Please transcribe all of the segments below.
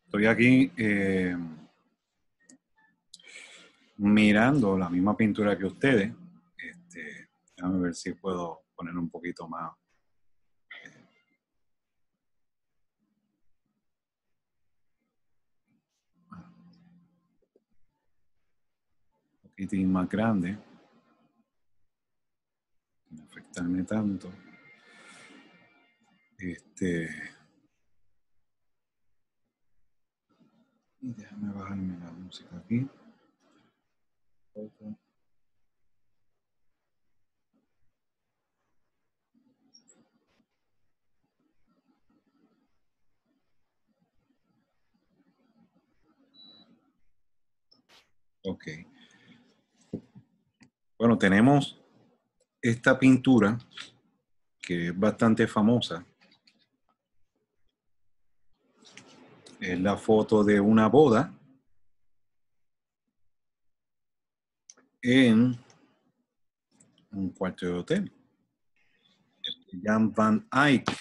Estoy aquí mirando la misma pintura que ustedes. Déjame ver si puedo poner un poquito más. Un poquitín más grande. Sin afectarme tanto. Y déjame bajarme la música aquí. Ok. Bueno, tenemos esta pintura que es bastante famosa. Es la foto de una boda en un cuarto de hotel. Jan van Eyck,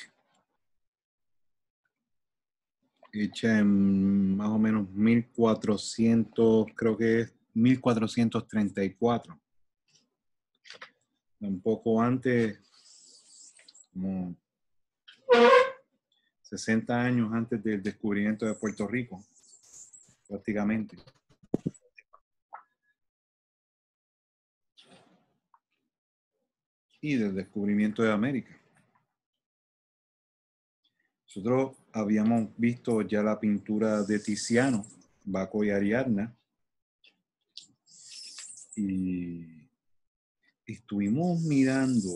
hecha en más o menos 1400, creo que es 1434. Un poco antes, como 60 años antes del descubrimiento de Puerto Rico, prácticamente. Y del descubrimiento de América. Nosotros habíamos visto ya la pintura de Tiziano, Baco y Ariadna, y estuvimos mirando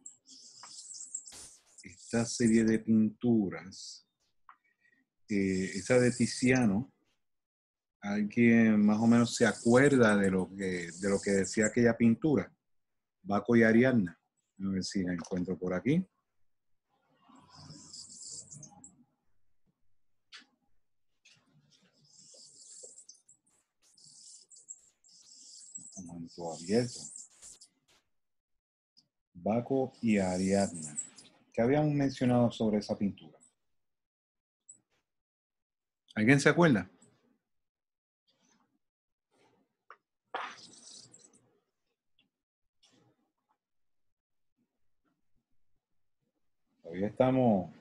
esta serie de pinturas. Esa de Tiziano, ¿alguien más o menos se acuerda de lo que decía aquella pintura? Baco y Ariadna. A ver si la encuentro por aquí. Un momento abierto. Baco y Ariadna. ¿Qué habíamos mencionado sobre esa pintura? ¿Alguien se acuerda? Todavía estamos...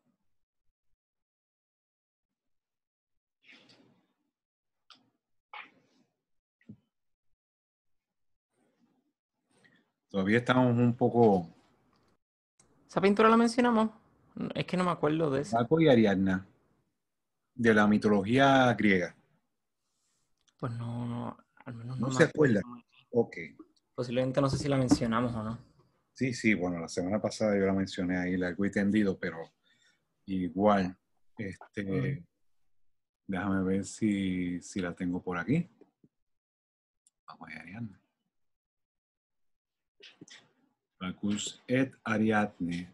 Todavía estamos un poco... ¿Esa pintura la mencionamos? Es que no me acuerdo de esa. Baco y Ariadna, de la mitología griega. Pues no, al menos ¿No no me se acuerdo acuerda? muy bien. Ok. Posiblemente no sé si la mencionamos o no. Sí, bueno, la semana pasada yo la mencioné ahí, largo y tendido, pero igual, Mm. déjame ver si la tengo por aquí. Vamos a Ariadna. Bacchus et Ariadne.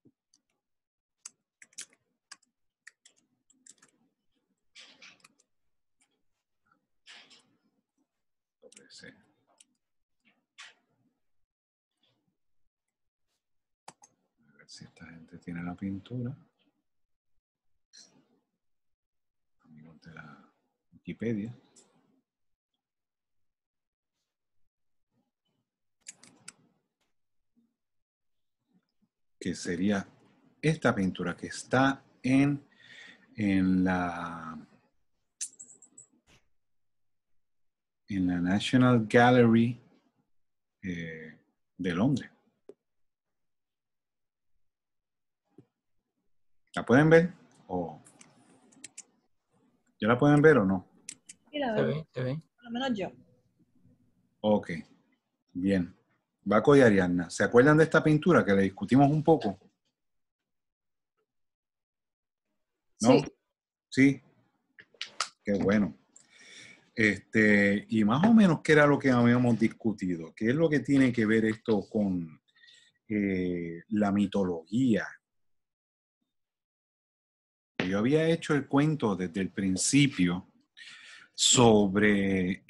C. A ver si esta gente tiene la pintura. Amigos de la Wikipedia. Que sería esta pintura que está en la National Gallery de Londres. ¿La pueden ver? ¿Ya la pueden ver o no? Sí, la Se veo. ve, se ve. Por lo menos yo. Ok, bien. Baco y Ariadna. ¿Se acuerdan de esta pintura que le discutimos un poco? ¿No? Sí. Sí. Qué bueno. Y más o menos, ¿qué era lo que habíamos discutido? ¿Qué es lo que tiene que ver esto con la mitología? Yo había hecho el cuento desde el principio sobre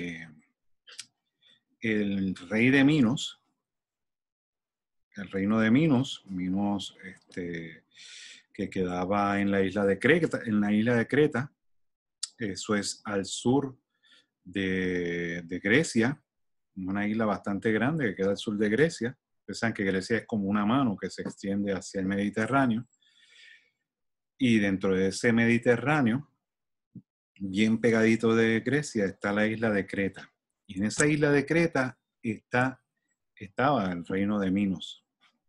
el rey de Minos, el reino de Minos, que quedaba en la isla de Creta, Eso es al sur de Grecia, una isla bastante grande que queda al sur de Grecia. Ustedes saben que Grecia es como una mano que se extiende hacia el Mediterráneo. Y dentro de ese Mediterráneo, bien pegadito de Grecia, está la isla de Creta. Y en esa isla de Creta estaba el reino de Minos.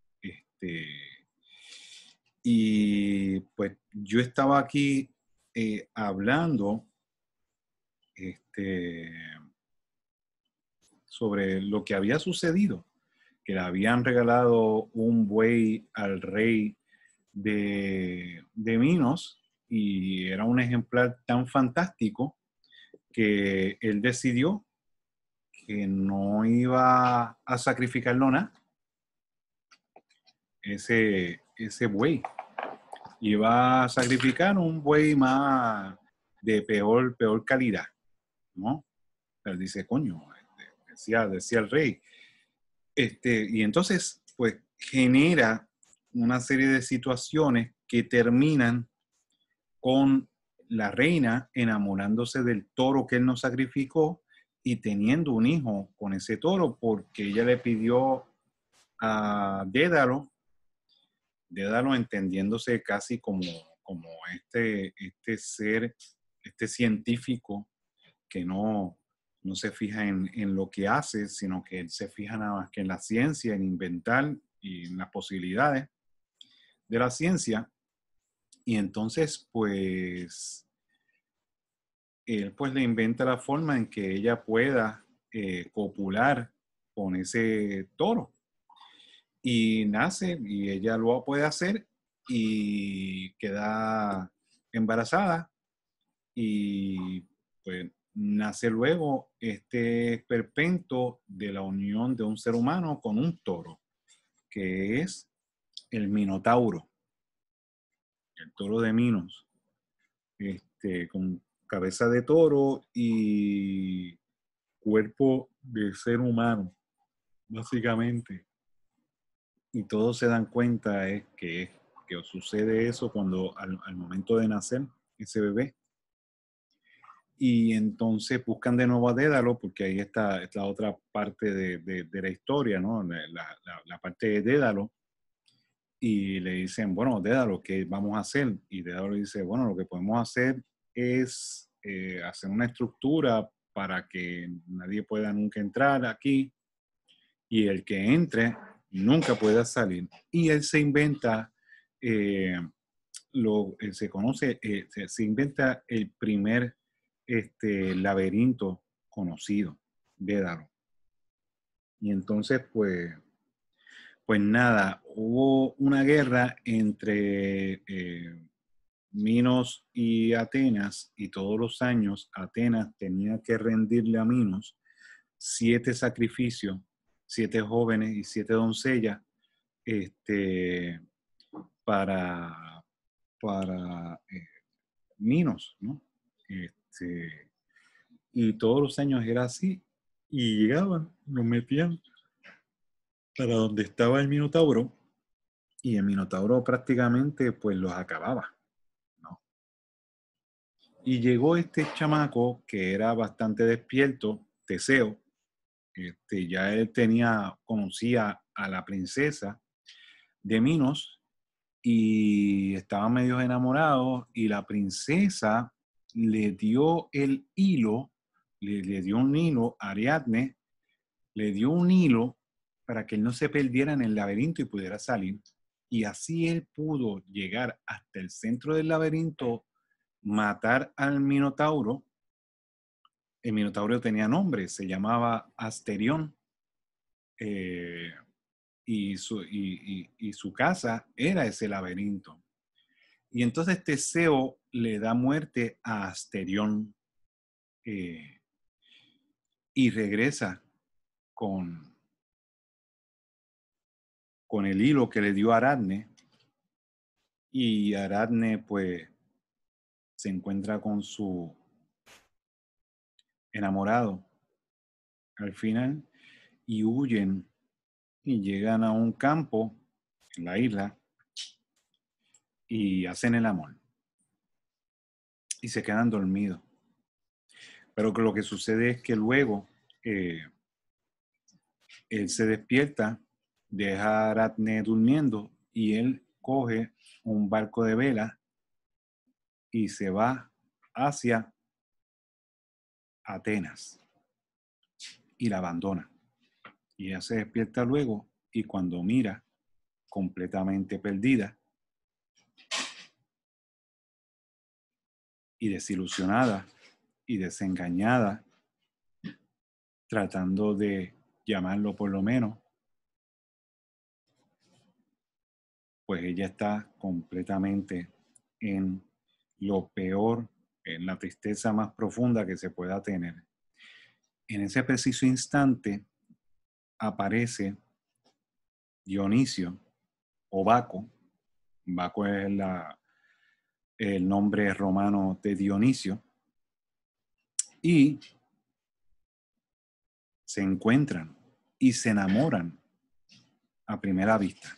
Y pues yo estaba aquí hablando sobre lo que había sucedido, que le habían regalado un buey al rey de Minos y era un ejemplar tan fantástico que él decidió que no iba a sacrificarlo nada, ese buey. Iba a sacrificar un buey más de peor calidad, ¿no? Él dice, coño, decía el rey. Y entonces, pues, genera una serie de situaciones que terminan con la reina enamorándose del toro que él no sacrificó y teniendo un hijo con ese toro porque ella le pidió a Dédalo entendiéndose casi como este ser, este científico que no se fija en lo que hace, sino que él se fija nada más que en la ciencia, en inventar y en las posibilidades de la ciencia. Y entonces, pues, él pues le inventa la forma en que ella pueda copular con ese toro. Y nace, y ella lo puede hacer, y queda embarazada, y pues nace luego este esperpento de la unión de un ser humano con un toro, que es el Minotauro, el toro de Minos, con cabeza de toro y cuerpo de ser humano, básicamente. Y todos se dan cuenta que sucede eso cuando al momento de nacer ese bebé. Y entonces buscan de nuevo a Dédalo, porque ahí está la otra parte de la historia, ¿no? La parte de Dédalo. Y le dicen, bueno, Dédalo, ¿qué vamos a hacer? Y Dédalo dice, bueno, lo que podemos hacer es hacer una estructura para que nadie pueda nunca entrar aquí, y el que entre nunca pueda salir. Y él se inventa, se inventa el primer laberinto conocido, Dédalo. Y entonces, pues nada, hubo una guerra entre Minos y Atenas, y todos los años Atenas tenía que rendirle a Minos 7 sacrificios, 7 jóvenes y 7 doncellas, para Minos, ¿no? Y todos los años era así, y llegaban, nos metían para donde estaba el Minotauro, y el Minotauro prácticamente pues los acababa, ¿no? Y llegó este chamaco que era bastante despierto, Teseo. Ya él conocía a la princesa de Minos y estaban medio enamorados, y la princesa le dio el hilo, le dio un hilo a Ariadne, le dio un hilo para que él no se perdiera en el laberinto y pudiera salir. Y así él pudo llegar hasta el centro del laberinto, matar al Minotauro. El Minotauro tenía nombre, se llamaba Asterión. Y su casa era ese laberinto. Y entonces Teseo le da muerte a Asterión, y regresa con el hilo que le dio Aradne, y Aradne pues se encuentra con su enamorado al final, y huyen y llegan a un campo en la isla y hacen el amor y se quedan dormidos. Pero que lo que sucede es que luego él se despierta, deja a Aratne durmiendo y él coge un barco de vela y se va hacia Atenas y la abandona. Y ella se despierta luego y cuando mira, completamente perdida y desilusionada y desengañada, tratando de llamarlo por lo menos, pues ella está completamente en lo peor, en la tristeza más profunda que se pueda tener. En ese preciso instante aparece Dionisio o Baco. Baco es el nombre romano de Dionisio. Y se encuentran y se enamoran a primera vista.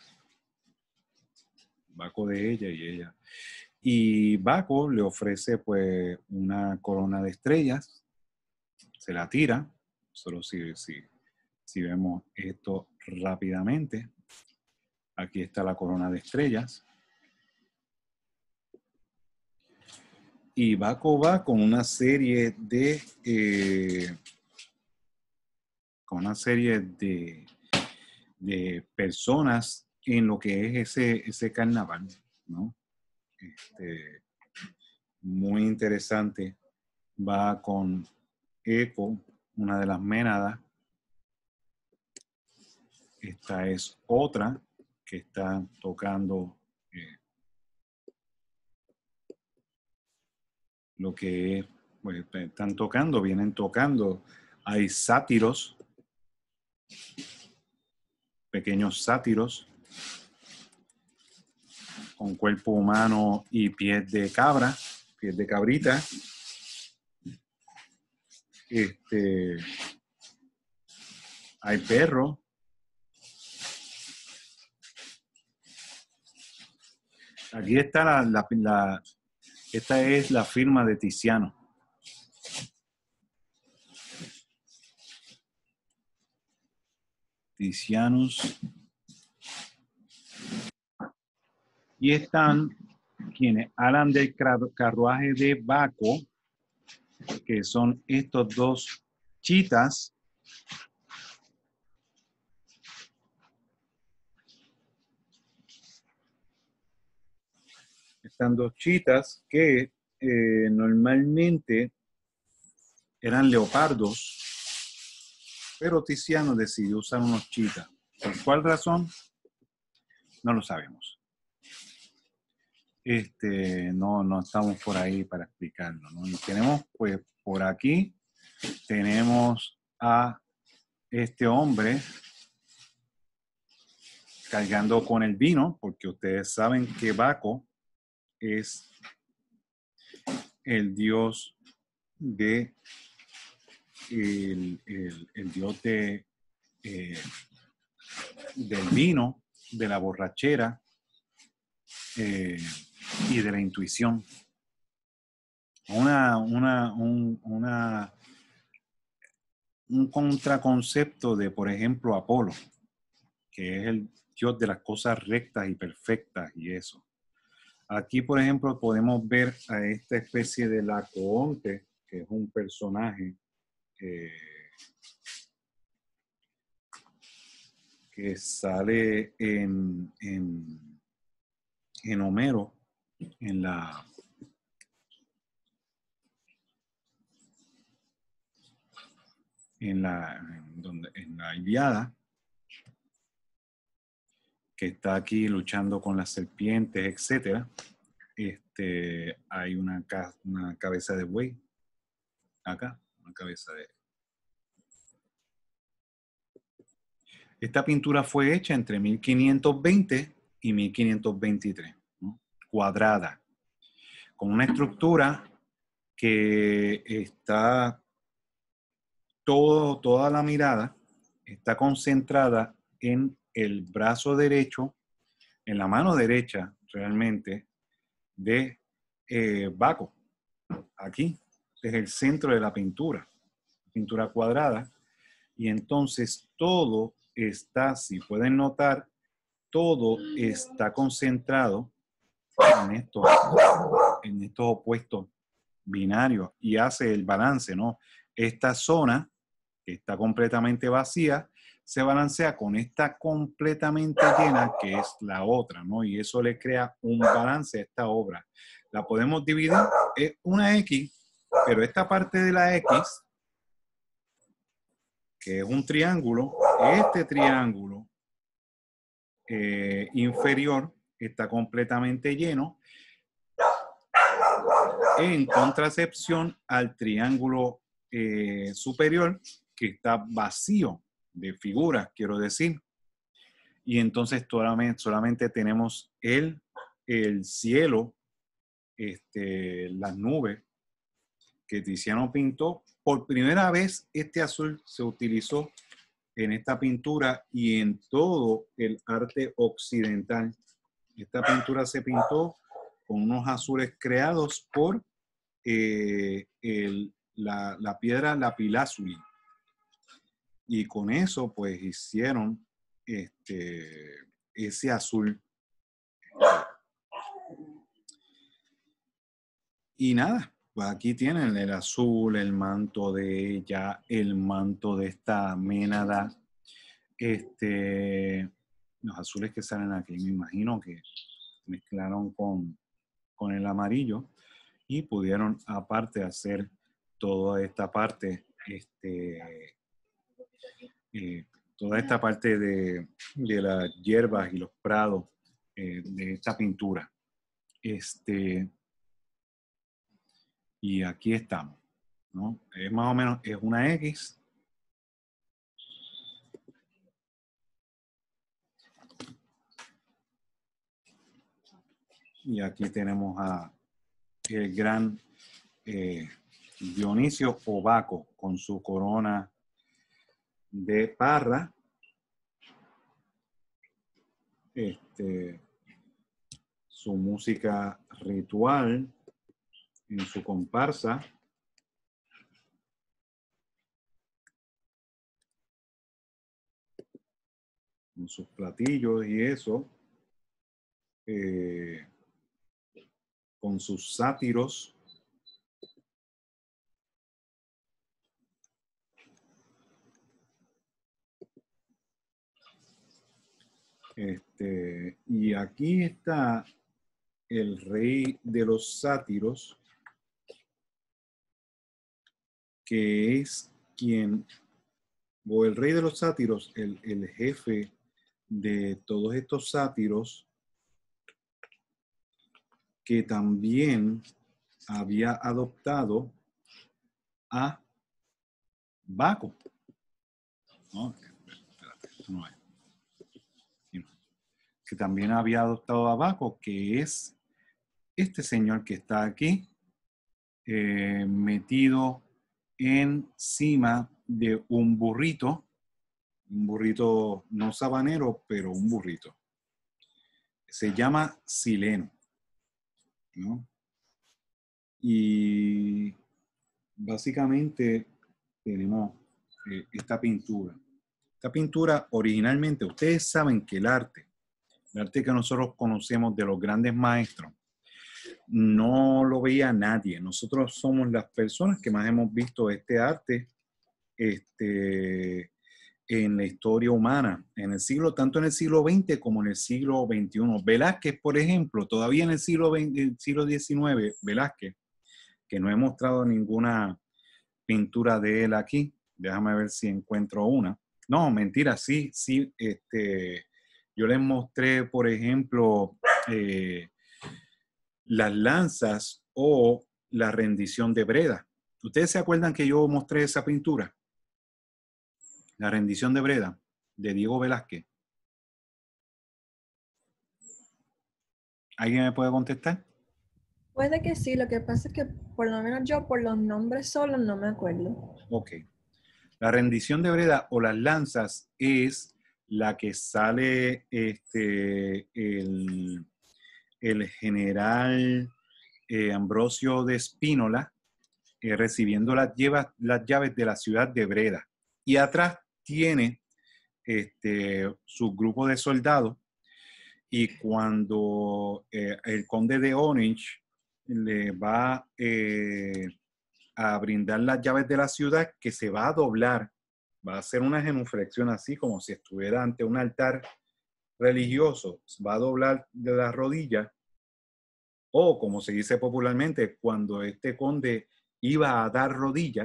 Baco de ella y ella. Y Baco le ofrece pues una corona de estrellas, se la tira, solo si vemos esto rápidamente. Aquí está la corona de estrellas. Y Baco va con una serie de personas en lo que es ese carnaval, ¿no? Muy interesante. Va con Eco, una de las Ménadas. Esta es otra que está tocando lo que es, pues, vienen tocando. Hay sátiros, pequeños sátiros, con cuerpo humano y pies de cabra, pies de cabrita. Hay perros. Aquí está esta es la firma de Tiziano. Tizianus. Y están quienes hablan del carruaje de Baco, que son estos dos chitas. Están dos chitas que normalmente eran leopardos, pero Tiziano decidió usar unos chitas. ¿Por cuál razón? No lo sabemos. No estamos por ahí para explicarlo, ¿no? Y tenemos, pues, por aquí, tenemos a este hombre cargando con el vino, porque ustedes saben que Baco es el dios de el dios del vino, de la borrachera y de la intuición. Un contraconcepto de, por ejemplo, Apolo, que es el dios de las cosas rectas y perfectas y eso. Aquí, por ejemplo, podemos ver a esta especie de Laocoonte, que es un personaje que sale en Homero, en la Ilíada, que está aquí luchando con las serpientes, etcétera. Hay una cabeza de buey acá, una cabeza de... Esta pintura fue hecha entre 1520 y 1523, ¿no? Cuadrada, con una estructura que está toda la mirada está concentrada en el brazo derecho, en la mano derecha realmente de Baco, aquí, Este es el centro de la pintura cuadrada. Y entonces todo está, si pueden notar, todo está concentrado en estos opuestos binarios y hace el balance, ¿no? Esta zona que está completamente vacía se balancea con esta completamente llena que es la otra, ¿no? Y eso le crea un balance a esta obra. La podemos dividir, es una X, pero esta parte de la X, que es un triángulo, este triángulo inferior está completamente lleno en contracepción al triángulo superior que está vacío de figuras, quiero decir. Y entonces solamente tenemos el cielo, las nubes que Tiziano pintó. Por primera vez este azul se utilizó en esta pintura y en todo el arte occidental. Esta pintura se pintó con unos azules creados por la piedra lapilázuli. Y con eso, pues, hicieron ese azul. Y nada, pues aquí tienen el azul, el manto de ella, el manto de esta Ménada. Los azules que salen aquí, me imagino que mezclaron con el amarillo y pudieron aparte hacer toda esta parte, toda esta parte de las hierbas y los prados de esta pintura. Y aquí estamos, ¿no? Es más o menos, es una X. Y aquí tenemos a el gran Dionisio o Baco con su corona de parra. Su música ritual en su comparsa. Con sus platillos y eso. Con sus sátiros. Y aquí está el rey de los sátiros, que es quien, o el rey de los sátiros, el jefe de todos estos sátiros, que también había adoptado a Baco. No, espérate, esto no es. Que también había adoptado a Baco, que es este señor que está aquí, metido encima de un burrito no sabanero, pero un burrito. Se llama Sileno, ¿no? Y básicamente tenemos esta pintura. Esta pintura originalmente, ustedes saben que el arte que nosotros conocemos de los grandes maestros, no lo veía nadie. Nosotros somos las personas que más hemos visto este arte en la historia humana, tanto en el siglo XX como en el siglo XXI. Velázquez, por ejemplo, todavía en el siglo XIX, Velázquez, que no he mostrado ninguna pintura de él aquí. Déjame ver si encuentro una. No, mentira, sí. Yo les mostré, por ejemplo, las lanzas o la rendición de Breda. ¿Ustedes se acuerdan que yo mostré esa pintura? La rendición de Breda, de Diego Velázquez. ¿Alguien me puede contestar? Puede que sí, lo que pasa es que por lo menos yo por los nombres solos no me acuerdo. Ok. La rendición de Breda o las lanzas es la que sale el general Ambrosio de Spínola, recibiendo las llaves de la ciudad de Breda. Y atrás tiene su grupo de soldados. Y cuando el conde de Orange le va a brindar las llaves de la ciudad, que se va a doblar, va a hacer una genuflexión así como si estuviera ante un altar religioso, va a doblar de las rodillas, o como se dice popularmente, cuando este conde iba a dar rodillas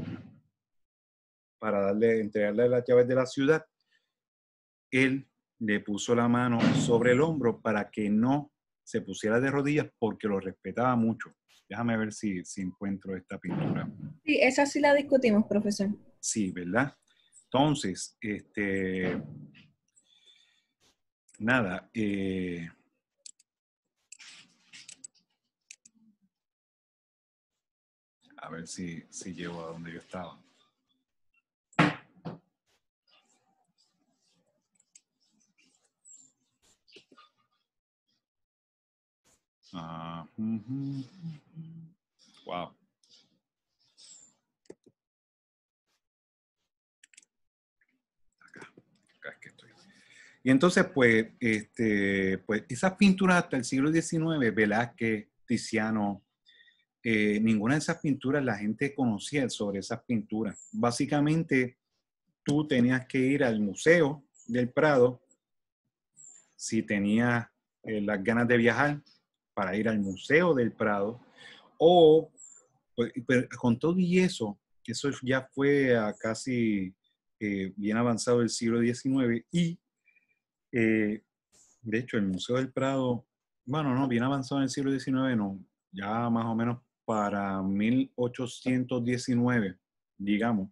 para entregarle las llaves de la ciudad, él le puso la mano sobre el hombro para que no se pusiera de rodillas porque lo respetaba mucho. Déjame ver si encuentro esta pintura. Sí, esa sí la discutimos, profesor. Sí, ¿verdad? Entonces, nada, a ver si llego a donde yo estaba. Wow. Acá es que estoy. Y entonces, pues esas pinturas hasta el siglo XIX, Velázquez, Tiziano, ninguna de esas pinturas la gente conocía sobre esas pinturas. Básicamente, tú tenías que ir al Museo del Prado si tenías las ganas de viajar para ir al Museo del Prado, o pues, con todo y eso ya fue a casi bien avanzado el siglo XIX y de hecho el Museo del Prado, bueno, no, bien avanzado en el siglo XIX, no, ya más o menos para 1819, digamos,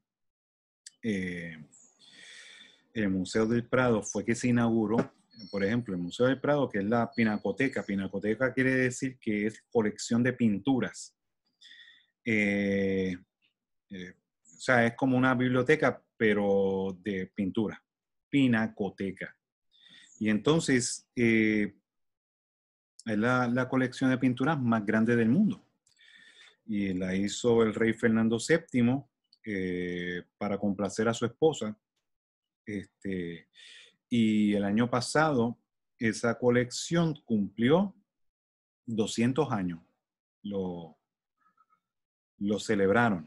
el Museo del Prado fue que se inauguró. Por ejemplo, el Museo del Prado, que es la Pinacoteca. Pinacoteca quiere decir que es colección de pinturas. O sea, es como una biblioteca, pero de pintura. Pinacoteca. Y entonces, es la colección de pinturas más grande del mundo. Y la hizo el rey Fernando VII para complacer a su esposa. Y el año pasado, esa colección cumplió 200 años. Lo celebraron.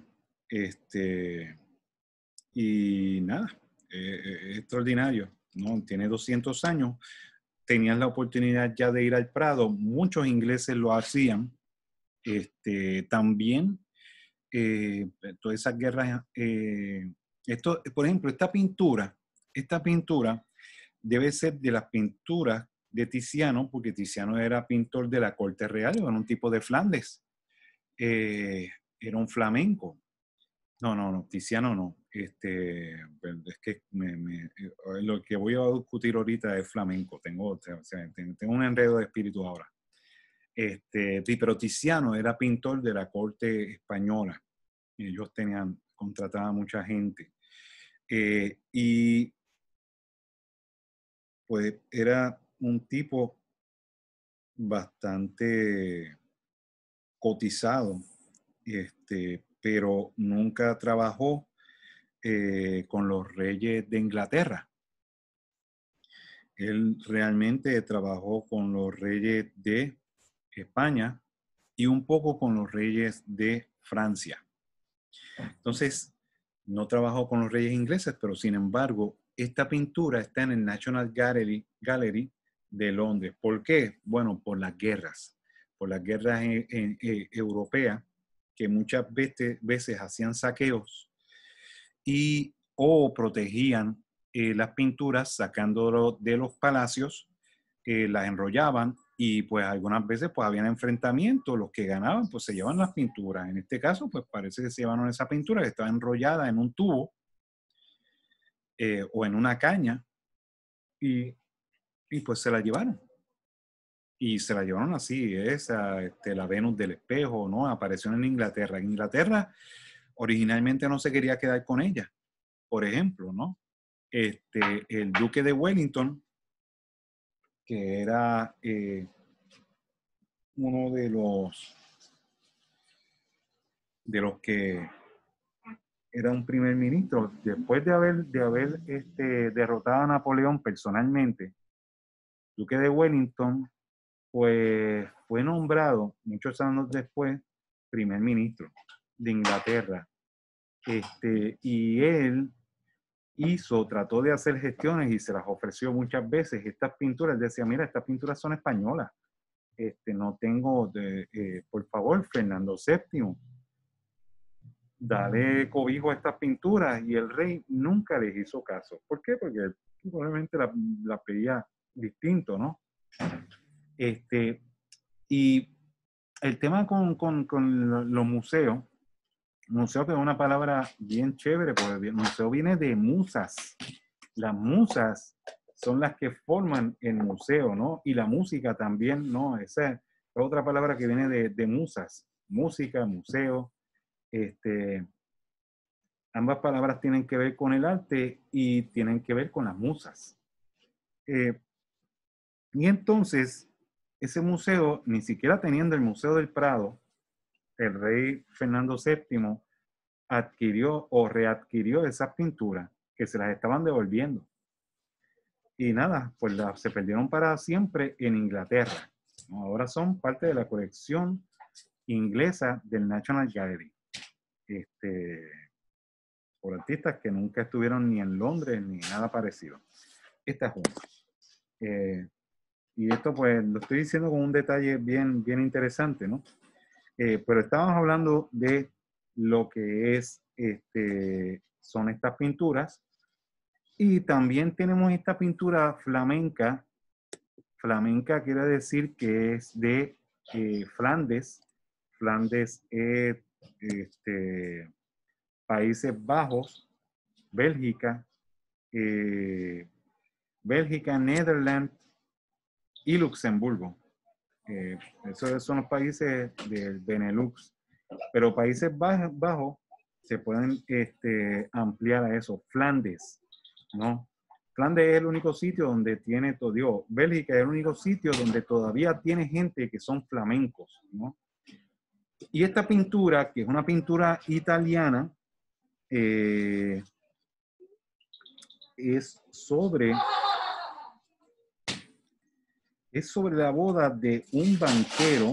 Y nada, es extraordinario, ¿no? Tiene 200 años. Tenían la oportunidad ya de ir al Prado. Muchos ingleses lo hacían. También, todas esas guerras. Por ejemplo, esta pintura debe ser de las pinturas de Tiziano, porque Tiziano era pintor de la corte real, era un tipo de Flandes. Era un flamenco. No, Tiziano no. Es que lo que voy a discutir ahorita es flamenco. Tengo un enredo de espíritu ahora. Pero Tiziano era pintor de la corte española. Ellos contrataban mucha gente. Y pues era un tipo bastante cotizado, pero nunca trabajó con los reyes de Inglaterra. Él realmente trabajó con los reyes de España y un poco con los reyes de Francia. Entonces, no trabajó con los reyes ingleses, pero sin embargo, esta pintura está en el National Gallery de Londres. ¿Por qué? Bueno, por las guerras europeas, que muchas veces hacían saqueos o protegían las pinturas sacándolo de los palacios, las enrollaban y pues algunas veces pues habían enfrentamientos, los que ganaban pues se llevan las pinturas. En este caso pues parece que se llevaron esa pintura que estaba enrollada en un tubo o en una caña y pues se la llevaron. Y se la llevaron así, la Venus del espejo, ¿no? Apareció en Inglaterra. En Inglaterra originalmente no se quería quedar con ella, por ejemplo, ¿no? El duque de Wellington, que era uno de los de los que era un primer ministro, después de haber derrotado a Napoleón personalmente, Duque de Wellington, pues fue nombrado muchos años después primer ministro de Inglaterra. Y él trató de hacer gestiones y se las ofreció muchas veces. Estas pinturas, decía, mira, estas pinturas son españolas. No tengo, por favor, Fernando VII, dale cobijo a estas pinturas, y el rey nunca les hizo caso. ¿Por qué? Porque él probablemente la pedía distinto, ¿no? Y el tema con los museos, museo, que es una palabra bien chévere, porque el museo viene de musas. Las musas son las que forman el museo, ¿no? Y la música también, ¿no? Esa es otra palabra que viene de musas. Música, museo. Ambas palabras tienen que ver con el arte y tienen que ver con las musas. Y entonces, ese museo, ni siquiera teniendo el Museo del Prado, el rey Fernando VII adquirió o readquirió esas pinturas que se las estaban devolviendo. Y nada, pues se perdieron para siempre en Inglaterra, ¿no? Ahora son parte de la colección inglesa del National Gallery. Por artistas que nunca estuvieron ni en Londres ni nada parecido. Esta es una. Y esto pues lo estoy diciendo con un detalle bien interesante, ¿no? Pero estábamos hablando de lo que es, son estas pinturas, y también tenemos esta pintura flamenca. Flamenca quiere decir que es de Flandes. Flandes es Países Bajos, Bélgica, Netherlands y Luxemburgo. Esos son los países del Benelux. Pero Países Bajos se pueden ampliar a eso. Flandes, ¿no? Flandes es el único sitio donde tiene todo. Digo, Bélgica es el único sitio donde todavía tiene gente que son flamencos, ¿no? Y esta pintura, que es una pintura italiana, es sobre la boda de un banquero.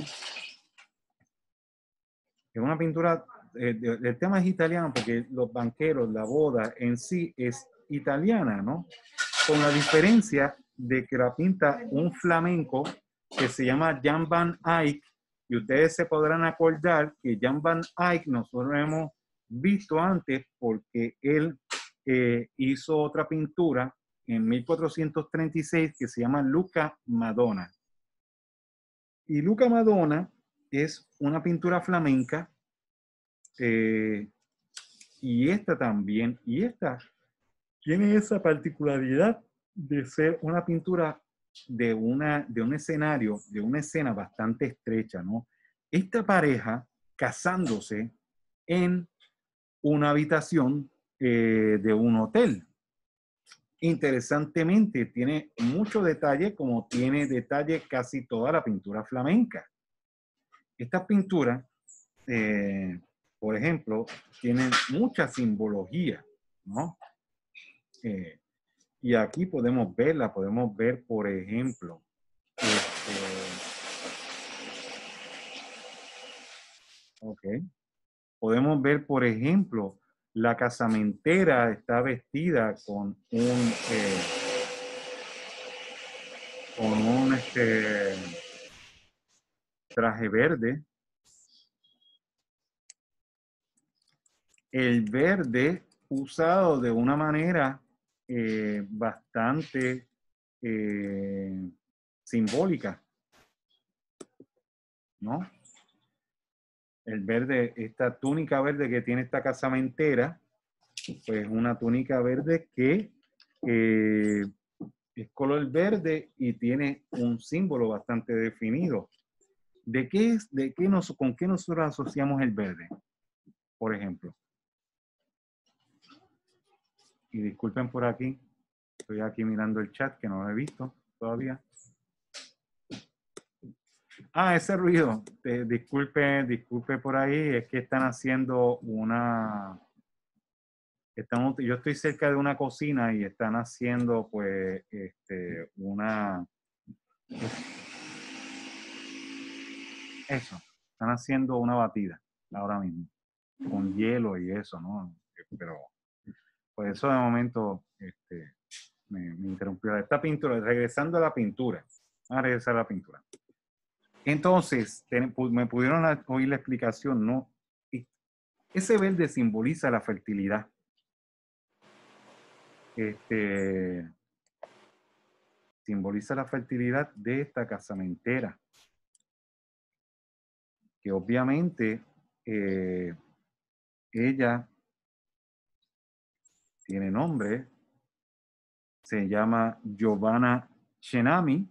Es una pintura, el tema es italiano porque los banqueros, la boda en sí es italiana, ¿no? Con la diferencia de que la pinta un flamenco que se llama Jan van Eyck, y ustedes se podrán acordar que Jan van Eyck nosotros lo hemos visto antes porque él hizo otra pintura en 1436 que se llama Luca Madonna. Y Luca Madonna es una pintura flamenca, y esta también, y esta tiene esa particularidad de ser una pintura de un escenario, de una escena bastante estrecha, ¿no? Esta pareja casándose en una habitación de un hotel. Interesantemente, tiene mucho detalle, como tiene detalle casi toda la pintura flamenca. Estas pinturas, por ejemplo, tienen mucha simbología, ¿no? Y aquí podemos verla, podemos ver, por ejemplo, podemos ver, por ejemplo, la casamentera está vestida con un traje verde. El verde usado de una manera bastante simbólica, ¿no? El verde, esta túnica verde que tiene esta casamentera, pues una túnica verde que es color verde y tiene un símbolo bastante definido. ¿Con qué nosotros asociamos el verde? Por ejemplo. Y disculpen por aquí, estoy aquí mirando el chat que no lo he visto todavía. Ese ruido. Disculpe por ahí. Es que están haciendo yo estoy cerca de una cocina y están haciendo, pues, están haciendo una batida ahora mismo, con hielo y eso, ¿no? Pero, pues eso de momento, me interrumpió. Esta pintura, regresando a la pintura. Vamos a regresar a la pintura. Entonces, me pudieron oír la explicación, ¿no? Ese verde simboliza la fertilidad. Simboliza la fertilidad de esta casamentera, que obviamente ella tiene nombre, se llama Giovanna Scenami.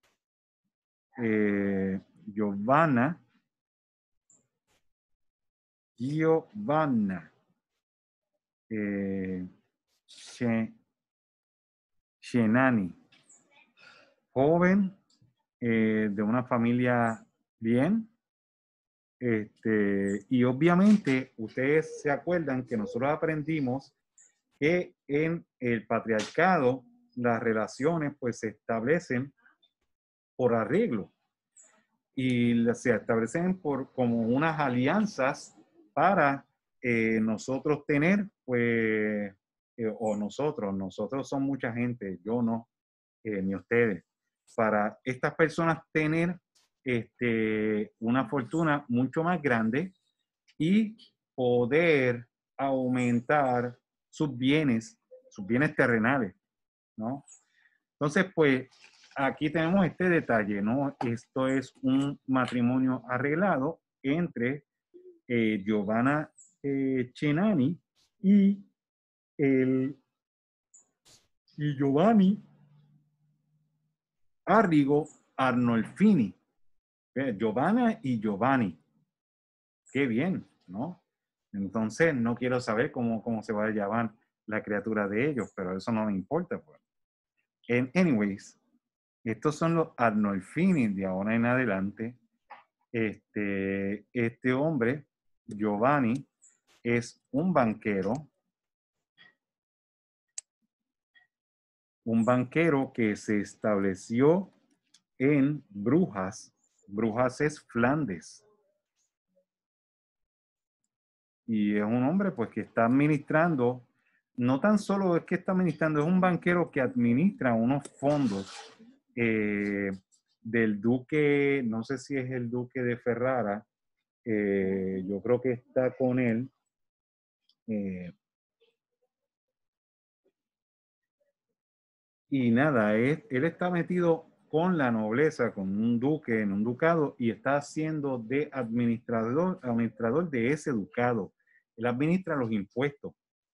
Giovanna Scenani, joven, de una familia bien, y obviamente ustedes se acuerdan que nosotros aprendimos que en el patriarcado las relaciones pues se establecen por arreglo y se establecen como unas alianzas para nosotros tener, pues, nosotros son mucha gente, yo no, ni ustedes, para estas personas tener una fortuna mucho más grande y poder aumentar sus bienes terrenales, ¿no? Entonces, pues, aquí tenemos este detalle, ¿no? Esto es un matrimonio arreglado entre Giovanna Scenani y Giovanni Arrigo Arnolfini. Giovanna y Giovanni. Qué bien, ¿no? Entonces, no quiero saber cómo se va a llamar la criatura de ellos, pero eso no me importa, pues. Anyways, estos son los Arnolfini de ahora en adelante. Este hombre, Giovanni, es un banquero que se estableció en Brujas. Brujas es Flandes. Y es un hombre pues que está administrando, no tan solo es que está administrando, es un banquero que administra unos fondos del duque, no sé si es el duque de Ferrara, yo creo que está con él. Y nada, él está metido con la nobleza, con un duque, en un ducado, y está haciendo de administrador de ese ducado. Él administra los impuestos.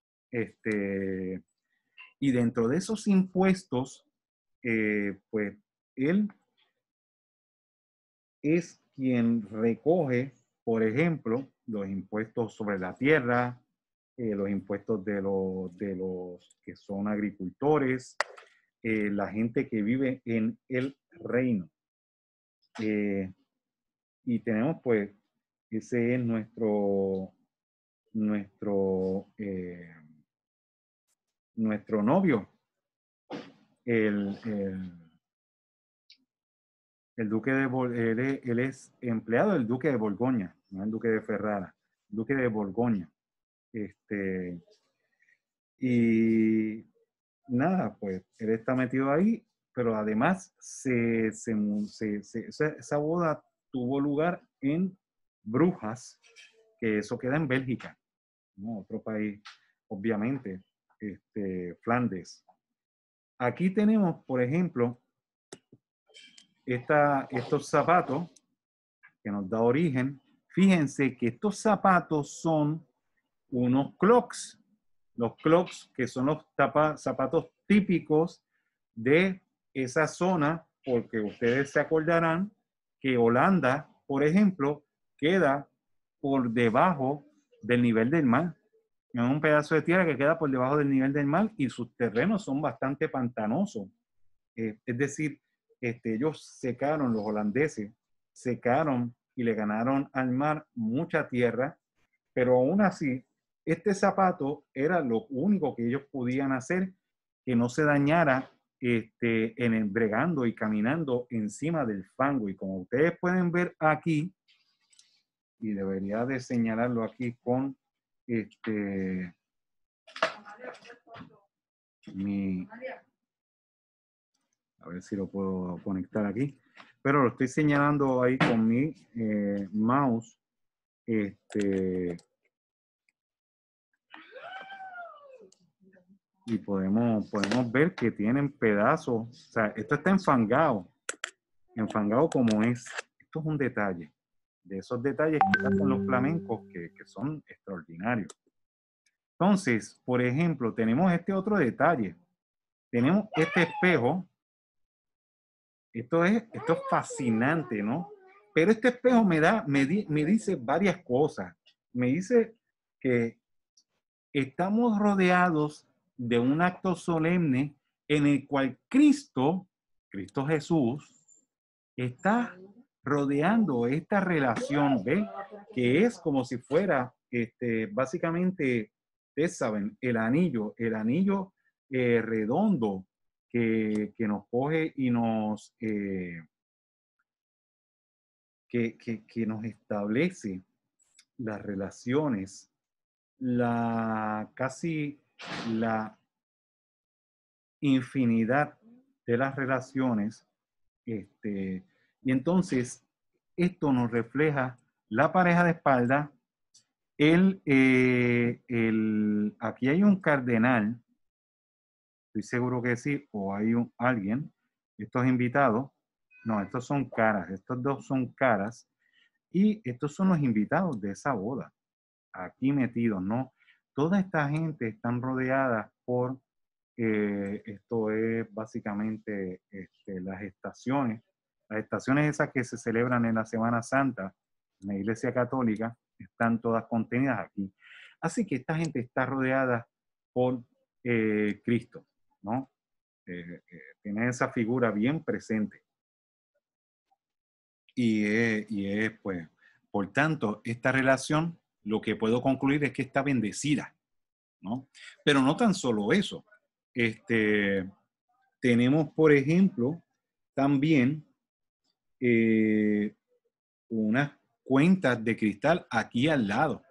Y dentro de esos impuestos, pues él es quien recoge, por ejemplo, los impuestos sobre la tierra, los impuestos de los que son agricultores, la gente que vive en el reino. Y tenemos pues, ese es nuestro novio, el duque de él es empleado del duque de Borgoña, no el duque de Ferrara, el duque de Borgoña. Y nada, pues él está metido ahí, pero además esa boda tuvo lugar en Brujas, que eso queda en Bélgica, ¿no? Otro país, obviamente, Flandes. Aquí tenemos, por ejemplo, estos zapatos que nos da origen. Fíjense que estos zapatos son unos clogs. Los clogs que son los zapatos típicos de esa zona, porque ustedes se acordarán que Holanda, por ejemplo, queda por debajo del nivel del mar. Es un pedazo de tierra que queda por debajo del nivel del mar y sus terrenos son bastante pantanosos. Es decir, ellos secaron, los holandeses, secaron y le ganaron al mar mucha tierra, pero aún así, este zapato era lo único que ellos podían hacer que no se dañara en el bregando y caminando encima del fango. Y como ustedes pueden ver aquí, y debería de señalarlo aquí con a ver si lo puedo conectar aquí, pero lo estoy señalando ahí con mi mouse. Y podemos ver que tienen pedazos. O sea, esto está enfangado como es. Esto es un detalle. De esos detalles que hacen los flamencos que son extraordinarios. Entonces, por ejemplo, tenemos este otro detalle. Tenemos este espejo. Esto es fascinante, ¿no? Pero este espejo me dice varias cosas. Me dice que estamos rodeados de un acto solemne en el cual Cristo Jesús, está rodeando esta relación, ¿ve? Que es como si fuera, básicamente, ustedes saben, el anillo redondo que nos coge y nos, que nos establece las relaciones, casi la infinidad de las relaciones, y entonces esto nos refleja la pareja de espalda, aquí hay un cardenal, estoy seguro que sí, o hay alguien, estos invitados, no, estos son caras, estos dos son caras, y estos son los invitados de esa boda, aquí metidos, ¿no? Toda esta gente están rodeadas por, esto es básicamente las estaciones esas que se celebran en la Semana Santa, en la Iglesia Católica, están todas contenidas aquí. Así que esta gente está rodeada por Cristo, ¿no? Tiene esa figura bien presente. Y es, pues, por tanto, esta relación, lo que puedo concluir es que está bendecida, ¿no? Pero no tan solo eso. Tenemos, por ejemplo, también unas cuentas de cristal aquí al lado.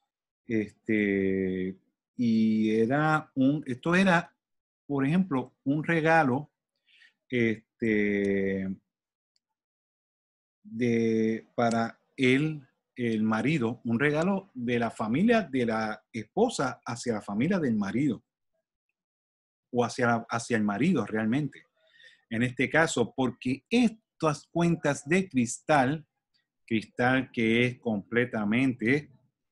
Y esto era, por ejemplo, un regalo para el marido, un regalo de la familia de la esposa hacia la familia del marido, o hacia el marido realmente. En este caso, porque estas cuentas de cristal que es completamente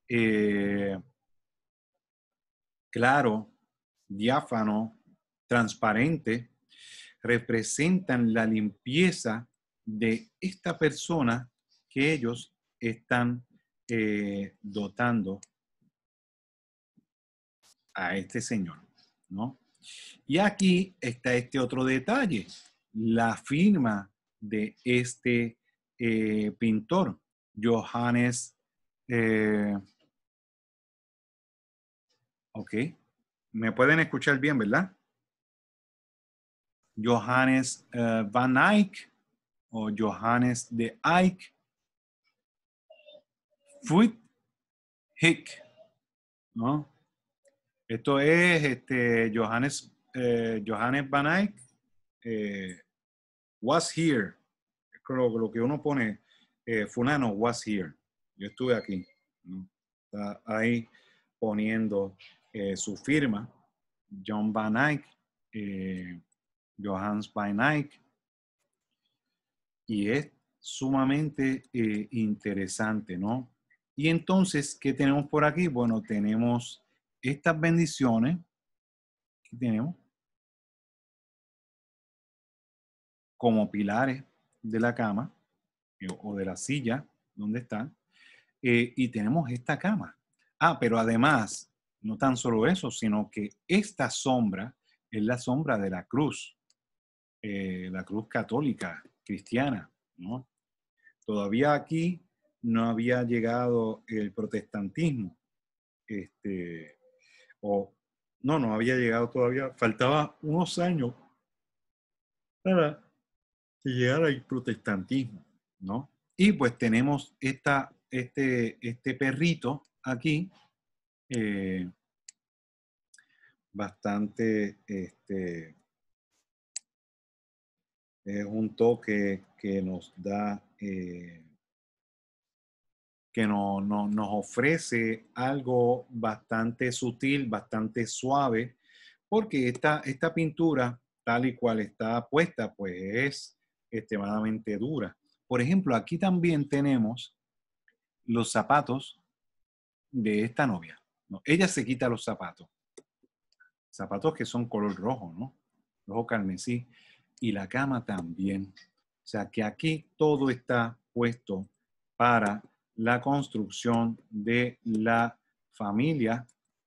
claro, diáfano, transparente, representan la limpieza de esta persona que ellos están dotando a este señor, ¿no? Y aquí está este otro detalle, la firma de este pintor, Johannes, ok, me pueden escuchar bien, ¿verdad? Johannes van Eyck o Johannes de Eyck Fruithik, ¿no? Esto es Johannes van Eyck was here. Lo que uno pone, fulano was here. Yo estuve aquí, ¿no? Está ahí poniendo su firma, John van Eyck, Johannes van Eyck, y es sumamente interesante, ¿no? Y entonces, ¿qué tenemos por aquí? Bueno, tenemos estas bendiciones que tenemos como pilares de la cama o de la silla donde están, y tenemos esta cama. Pero además, no tan solo eso, sino que esta sombra es la sombra de la cruz católica, cristiana, ¿no? todavía aquí no había llegado el protestantismo. No había llegado todavía. Faltaba unos años para que llegara el protestantismo, ¿no? Y pues tenemos este perrito aquí, bastante, es un toque que nos da, que nos ofrece algo bastante sutil, bastante suave, porque esta pintura, tal y cual está puesta, pues es extremadamente dura. Por ejemplo, aquí también tenemos los zapatos de esta novia, ¿no? Ella se quita los zapatos que son color rojo, ¿no? Rojo carmesí. Y la cama también. O sea que aquí todo está puesto para la construcción de la familia.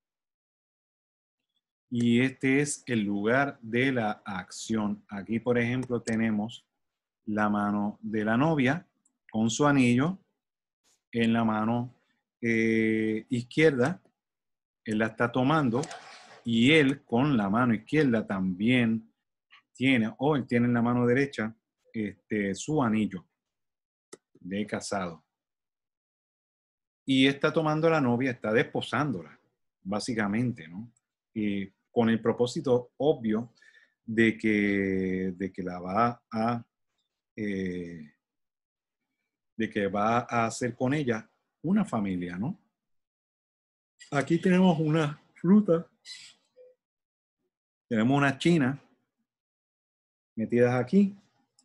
Y este es el lugar de la acción. Aquí, por ejemplo, tenemos la mano de la novia con su anillo en la mano izquierda. Él la está tomando y él con la mano izquierda también tiene, o él tiene en la mano derecha, su anillo de casado. Y está tomando a la novia, está desposándola, básicamente, ¿no? Con el propósito obvio de que la va a, de que va a hacer con ella una familia, ¿no? Aquí tenemos una fruta, tenemos unas chinas metidas aquí,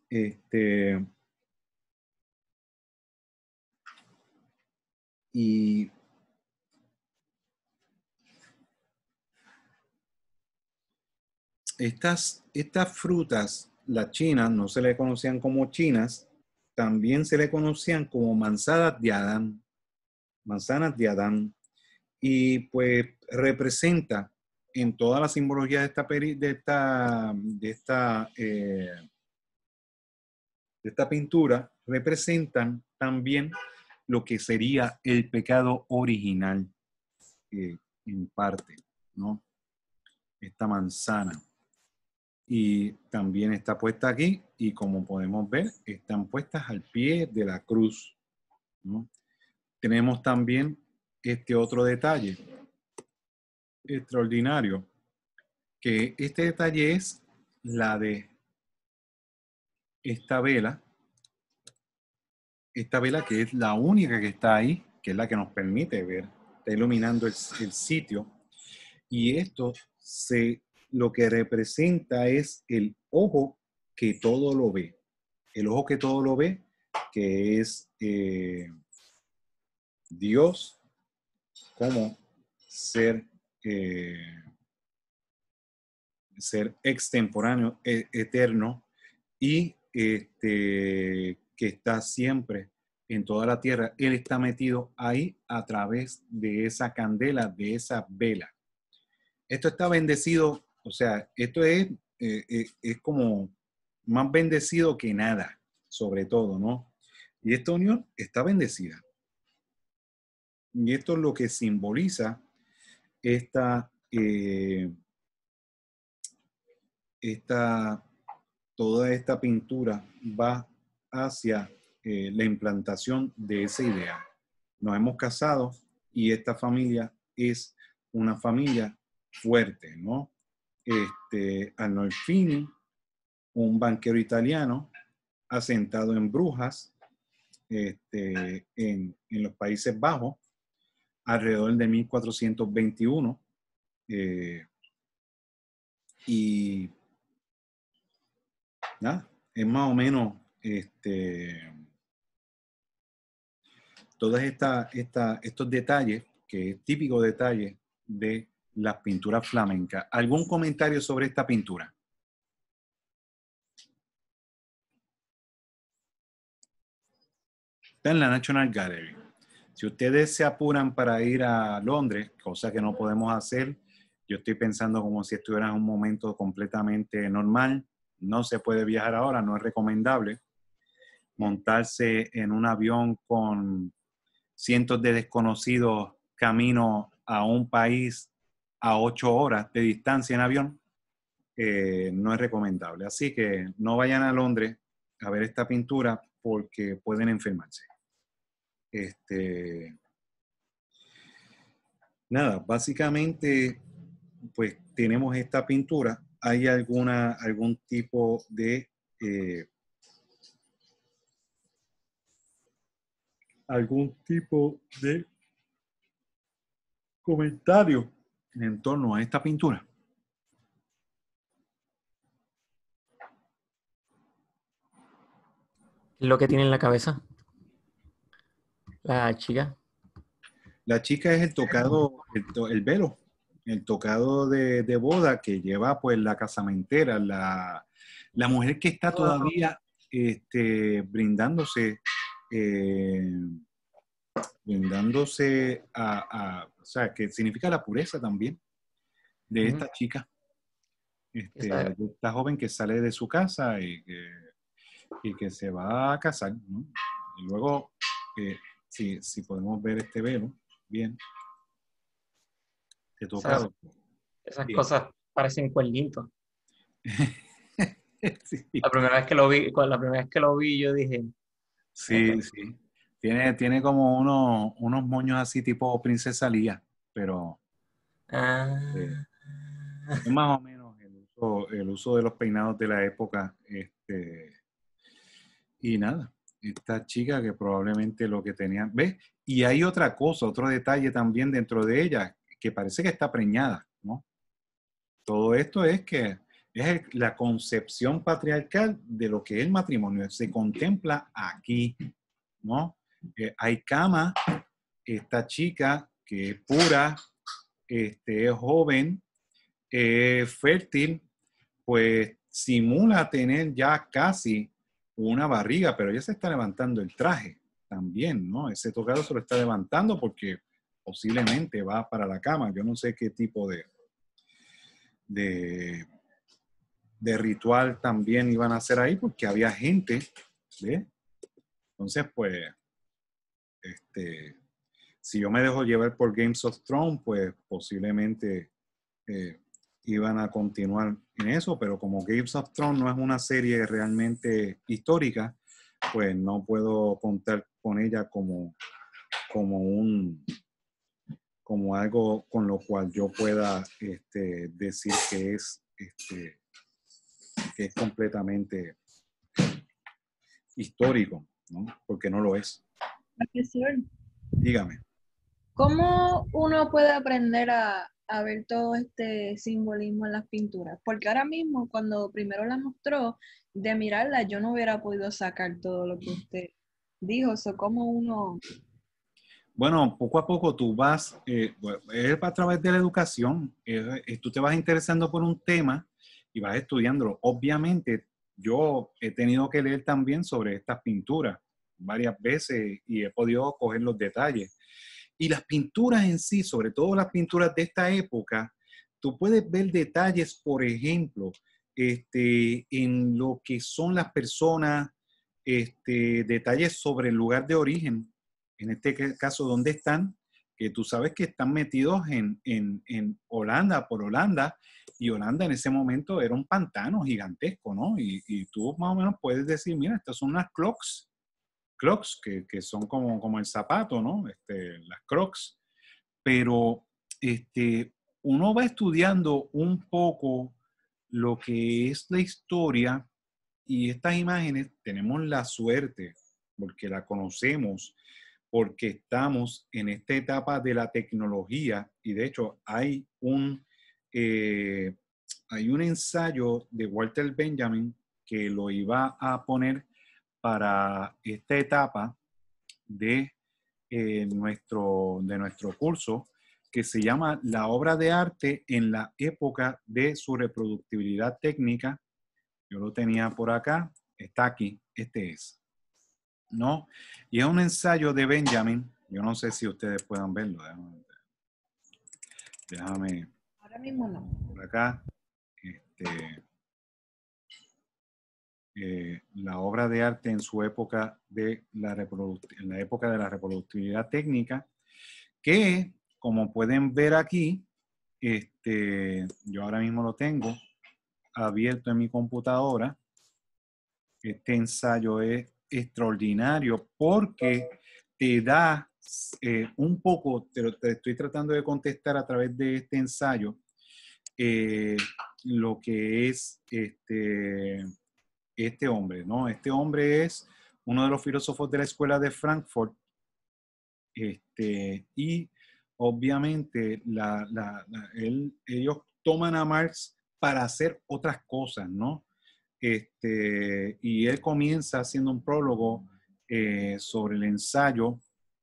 y estas frutas, las chinas, no se le conocían como chinas, también se le conocían como manzanas de Adán. Manzanas de Adán. Y pues representa en toda la simbología de esta pintura, representan también lo que sería el pecado original, en parte, ¿no? Esta manzana. Y también está puesta aquí y como podemos ver, están puestas al pie de la cruz, ¿no? Tenemos también este otro detalle extraordinario, que este detalle es la de esta vela que es la única que está ahí, que es la que nos permite ver, está iluminando el sitio, y esto lo que representa es el ojo que todo lo ve, que es Dios como ser extemporáneo, eterno, y que está siempre en toda la tierra. Él está metido ahí a través de esa candela, de esa vela. Esto está bendecido, o sea, esto es como más bendecido que nada, sobre todo, ¿no? Y esta unión está bendecida. Y esto es lo que simboliza toda esta pintura va hacia la implantación de esa idea. Nos hemos casado y esta familia es una familia fuerte, ¿no? Arnolfini, un banquero italiano asentado en Brujas, en los Países Bajos, alrededor de 1421. Y nada, es más o menos todos estos detalles, que es típico detalle de las pinturas flamencas. ¿Algún comentario sobre esta pintura? Está en la National Gallery. Si ustedes se apuran para ir a Londres, cosa que no podemos hacer, yo estoy pensando como si estuviera en un momento completamente normal. No se puede viajar ahora, no es recomendable. montarse en un avión con cientos de desconocidos camino a un país a 8 horas de distancia en avión, no es recomendable. Así que no vayan a Londres a ver esta pintura porque pueden enfermarse. Nada, básicamente, pues tenemos esta pintura. ¿Hay algún tipo de comentario en torno a esta pintura? ¿Qué es lo que tiene en la cabeza la chica? La chica es el tocado, el velo, el tocado de boda que lleva pues la casamentera, la mujer que está todavía brindándose, o sea, que significa la pureza también de esta chica, Esa- esta joven que sale de su casa y que se va a casar, ¿no? Y luego, si podemos ver este velo, bien, de esas, tocado. esas Bien. cosas parecen cuernitos. Sí, La primera vez que lo vi, yo dije, sí, sí. Tiene como unos moños así tipo princesa Lía, pero eh, ah, es más o menos el uso de los peinados de la época. Y nada, esta chica que probablemente lo que tenía, ¿ves? Y hay otra cosa, otro detalle también dentro de ella, que parece que está preñada, ¿no? Todo esto es que es la concepción patriarcal de lo que es el matrimonio. Se contempla aquí, ¿no? Hay cama, esta chica que es pura, es joven, es fértil, pues simula tener ya casi una barriga, pero ella se está levantando el traje también, ¿no? Ese tocado se lo está levantando porque posiblemente va para la cama. Yo no sé qué tipo de, de ritual también iban a hacer ahí porque había gente, ¿ves? Entonces, pues, si yo me dejo llevar por Games of Thrones, pues posiblemente iban a continuar en eso, pero como Games of Thrones no es una serie realmente histórica, pues no puedo contar con ella como como algo con lo cual yo pueda decir que es completamente histórico, ¿no? Porque no lo es. Profesor, Dígame. ¿cómo uno puede aprender a ver todo este simbolismo en las pinturas? Porque ahora mismo, cuando primero la mostró, de mirarla, yo no hubiera podido sacar todo lo que usted dijo. So, ¿cómo uno? Bueno, poco a poco tú vas, bueno, es a través de la educación, tú te vas interesando por un tema y vas estudiándolo. Obviamente, yo he tenido que leer también sobre estas pinturas varias veces y he podido coger los detalles. Y las pinturas en sí, sobre todo las pinturas de esta época, tú puedes ver detalles, por ejemplo, en lo que son las personas, detalles sobre el lugar de origen, en este caso, dónde están, que tú sabes que están metidos en Holanda, por Holanda, y Holanda en ese momento era un pantano gigantesco, ¿no? Y tú más o menos puedes decir, mira, estas son unas Crocs que son como el zapato, ¿no? Las Crocs. Pero uno va estudiando un poco lo que es la historia y estas imágenes tenemos la suerte, porque la conocemos, porque estamos en esta etapa de la tecnología y de hecho eh, hay un ensayo de Walter Benjamin que lo iba a poner para esta etapa de, de nuestro curso, que se llama La obra de arte en la época de su reproductibilidad técnica. Yo lo tenía por acá, está aquí, este es, ¿no? Y es un ensayo de Benjamin, yo no sé si ustedes puedan verlo, déjame Ahora mismo no. por acá, este, la obra de arte en su época en la época de la reproductibilidad técnica, que como pueden ver aquí, yo ahora mismo lo tengo abierto en mi computadora. Este ensayo es extraordinario porque te da un poco, te estoy tratando de contestar a través de este ensayo, lo que es este hombre, ¿no? Este hombre es uno de los filósofos de la escuela de Frankfurt, y obviamente ellos toman a Marx para hacer otras cosas, ¿no? Y él comienza haciendo un prólogo sobre el ensayo.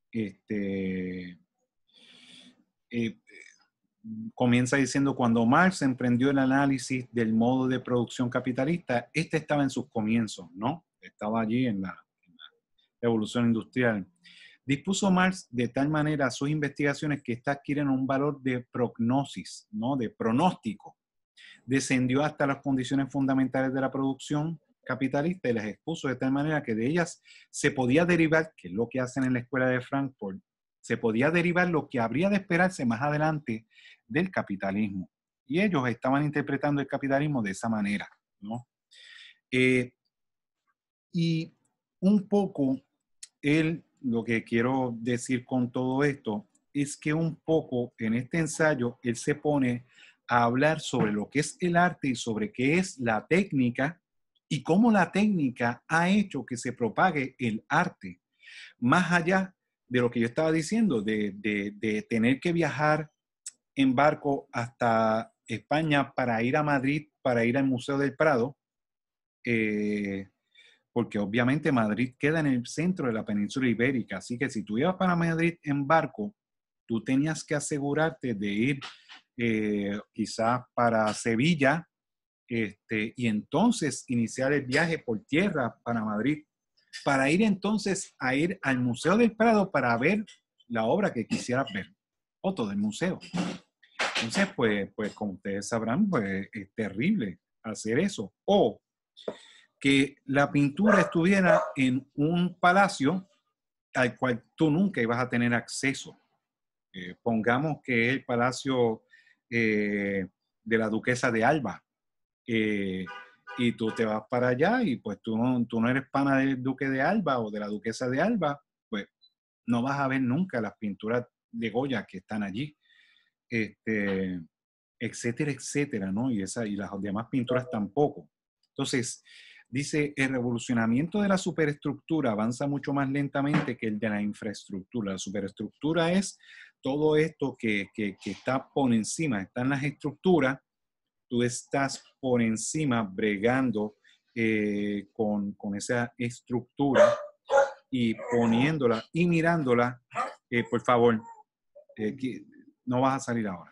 Comienza diciendo: cuando Marx emprendió el análisis del modo de producción capitalista, estaba en sus comienzos, ¿no? Estaba allí en la revolución industrial. Dispuso Marx de tal manera sus investigaciones que éstas adquieren un valor de prognosis, ¿no? De pronóstico. Descendió hasta las condiciones fundamentales de la producción capitalista y las expuso de tal manera que de ellas se podía derivar, que es lo que hacen en la escuela de Frankfurt, se podía derivar lo que habría de esperarse más adelante del capitalismo. Y ellos estaban interpretando el capitalismo de esa manera, ¿no? Y un poco, lo que quiero decir con todo esto es que un poco en este ensayo él se pone a hablar sobre lo que es el arte y sobre qué es la técnica y cómo la técnica ha hecho que se propague el arte, más allá de lo que yo estaba diciendo, de tener que viajar en barco hasta España para ir a Madrid, para ir al Museo del Prado, porque obviamente Madrid queda en el centro de la península ibérica, así que si tú ibas para Madrid en barco, tú tenías que asegurarte de ir quizás para Sevilla, y entonces iniciar el viaje por tierra para Madrid, para ir entonces a ir al Museo del Prado para ver la obra que quisieras ver, o todo el museo. Entonces, pues como ustedes sabrán, pues es terrible hacer eso. O que la pintura estuviera en un palacio al cual tú nunca ibas a tener acceso. Pongamos que es el palacio de la duquesa de Alba, y tú te vas para allá y pues tú no eres pana del duque de Alba o de la duquesa de Alba, pues no vas a ver nunca las pinturas de Goya que están allí, etcétera, etcétera, ¿no? Y las demás pinturas tampoco. Entonces, dice: el revolucionamiento de la superestructura avanza mucho más lentamente que el de la infraestructura. La superestructura es todo esto que está por encima, están las estructuras, tú estás por encima bregando con esa estructura y poniéndola y mirándola. Por favor, no vas a salir ahora.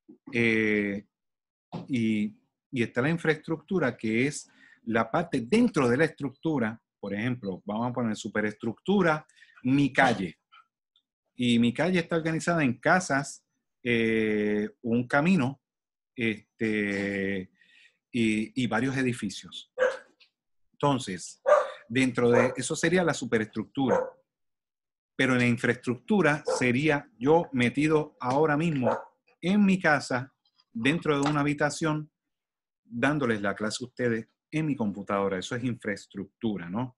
Y está la infraestructura, que es la parte dentro de la estructura. Por ejemplo, vamos a poner superestructura, mi calle. Y mi calle está organizada en casas, un camino, y varios edificios. Entonces, dentro de eso sería la superestructura. Pero en la infraestructura sería yo metido ahora mismo en mi casa, dentro de una habitación, dándoles la clase a ustedes en mi computadora. Eso es infraestructura, ¿no?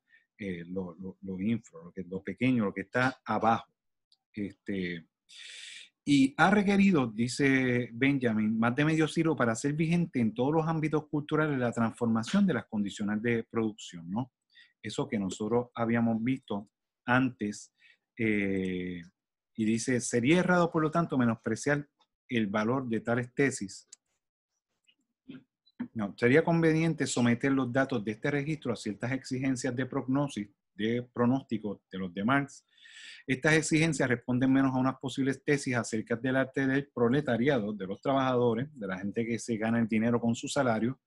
Lo pequeño, lo que está abajo. Y ha requerido, dice Benjamin, más de medio siglo para ser vigente en todos los ámbitos culturales la transformación de las condiciones de producción, ¿no? Eso que nosotros habíamos visto antes, y dice: sería errado, por lo tanto, menospreciar el valor de tales tesis. No, sería conveniente someter los datos de este registro a ciertas exigencias de prognosis, de pronóstico de los de Marx. Estas exigencias responden menos a unas posibles tesis acerca del arte del proletariado, de los trabajadores, de la gente que se gana el dinero con su salario,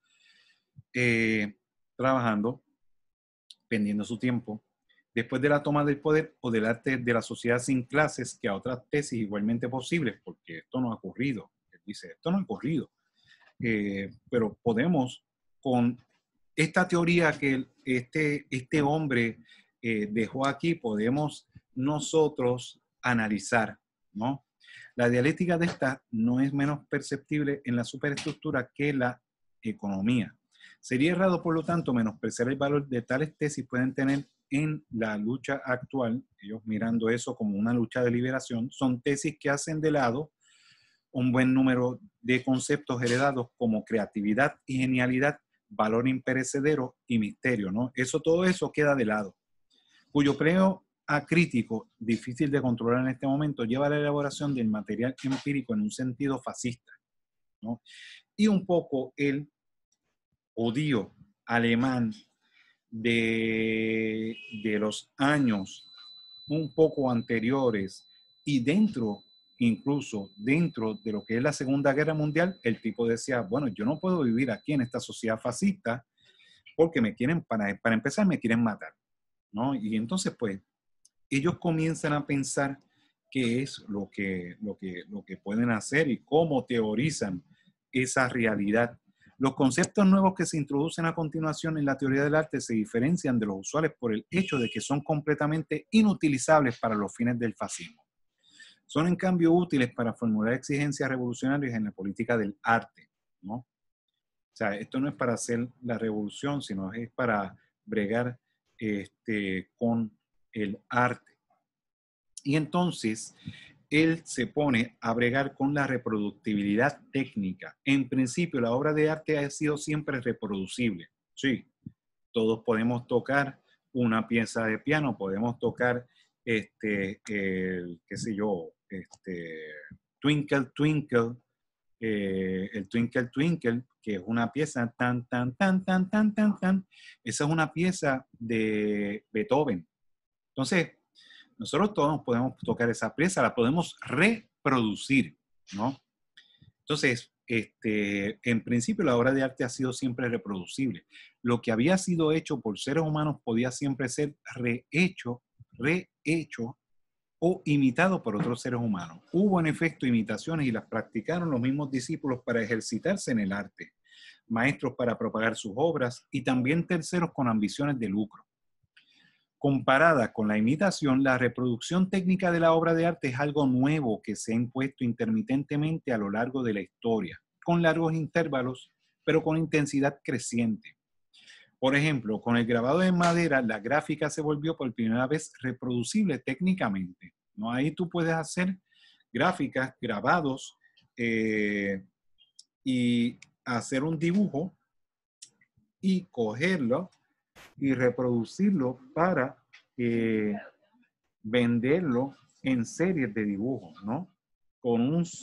trabajando, vendiendo su tiempo, después de la toma del poder, o del arte de la sociedad sin clases, que a otras tesis igualmente posibles, porque esto no ha ocurrido. Él dice: esto no ha ocurrido. Pero podemos, con esta teoría que este hombre dejó aquí, podemos nosotros analizar, ¿no? La dialéctica de esta no es menos perceptible en la superestructura que la economía. Sería errado, por lo tanto, menospreciar el valor de tales tesis pueden tener en la lucha actual, ellos mirando eso como una lucha de liberación, son tesis que hacen de lado un buen número de conceptos heredados como creatividad y genialidad, valor imperecedero y misterio, ¿no? Todo eso queda de lado, cuyo empleo acrítico, difícil de controlar en este momento, lleva a la elaboración del material empírico en un sentido fascista, ¿no? Y un poco el judío alemán de los años un poco anteriores y incluso dentro de lo que es la Segunda Guerra Mundial, el tipo decía, bueno, yo no puedo vivir aquí en esta sociedad fascista porque me quieren, para empezar, me quieren matar, ¿no? Y entonces, pues, ellos comienzan a pensar qué es lo que pueden hacer y cómo teorizan esa realidad. Los conceptos nuevos que se introducen a continuación en la teoría del arte se diferencian de los usuales por el hecho de que son completamente inutilizables para los fines del fascismo. Son en cambio útiles para formular exigencias revolucionarias en la política del arte, ¿no? O sea, esto no es para hacer la revolución, sino es para bregar con el arte. Y entonces él se pone a bregar con la reproductibilidad técnica. En principio, la obra de arte ha sido siempre reproducible. Sí, todos podemos tocar una pieza de piano, podemos tocar qué sé yo, Twinkle Twinkle, el Twinkle Twinkle, que es una pieza tan, tan, tan, tan, tan, tan, tan. Esa es una pieza de Beethoven. Entonces, nosotros todos podemos tocar esa pieza, la podemos reproducir, ¿no? Entonces, en principio la obra de arte ha sido siempre reproducible. Lo que había sido hecho por seres humanos podía siempre ser rehecho o imitado por otros seres humanos. Hubo en efecto imitaciones y las practicaron los mismos discípulos para ejercitarse en el arte, maestros para propagar sus obras y también terceros con ambiciones de lucro. Comparada con la imitación, la reproducción técnica de la obra de arte es algo nuevo que se ha impuesto intermitentemente a lo largo de la historia, con largos intervalos, pero con intensidad creciente. Por ejemplo, con el grabado en madera, la gráfica se volvió por primera vez reproducible técnicamente, ¿no? Ahí tú puedes hacer gráficas, grabados y hacer un dibujo y cogerlo y reproducirlo para venderlo en series de dibujos, ¿no? Con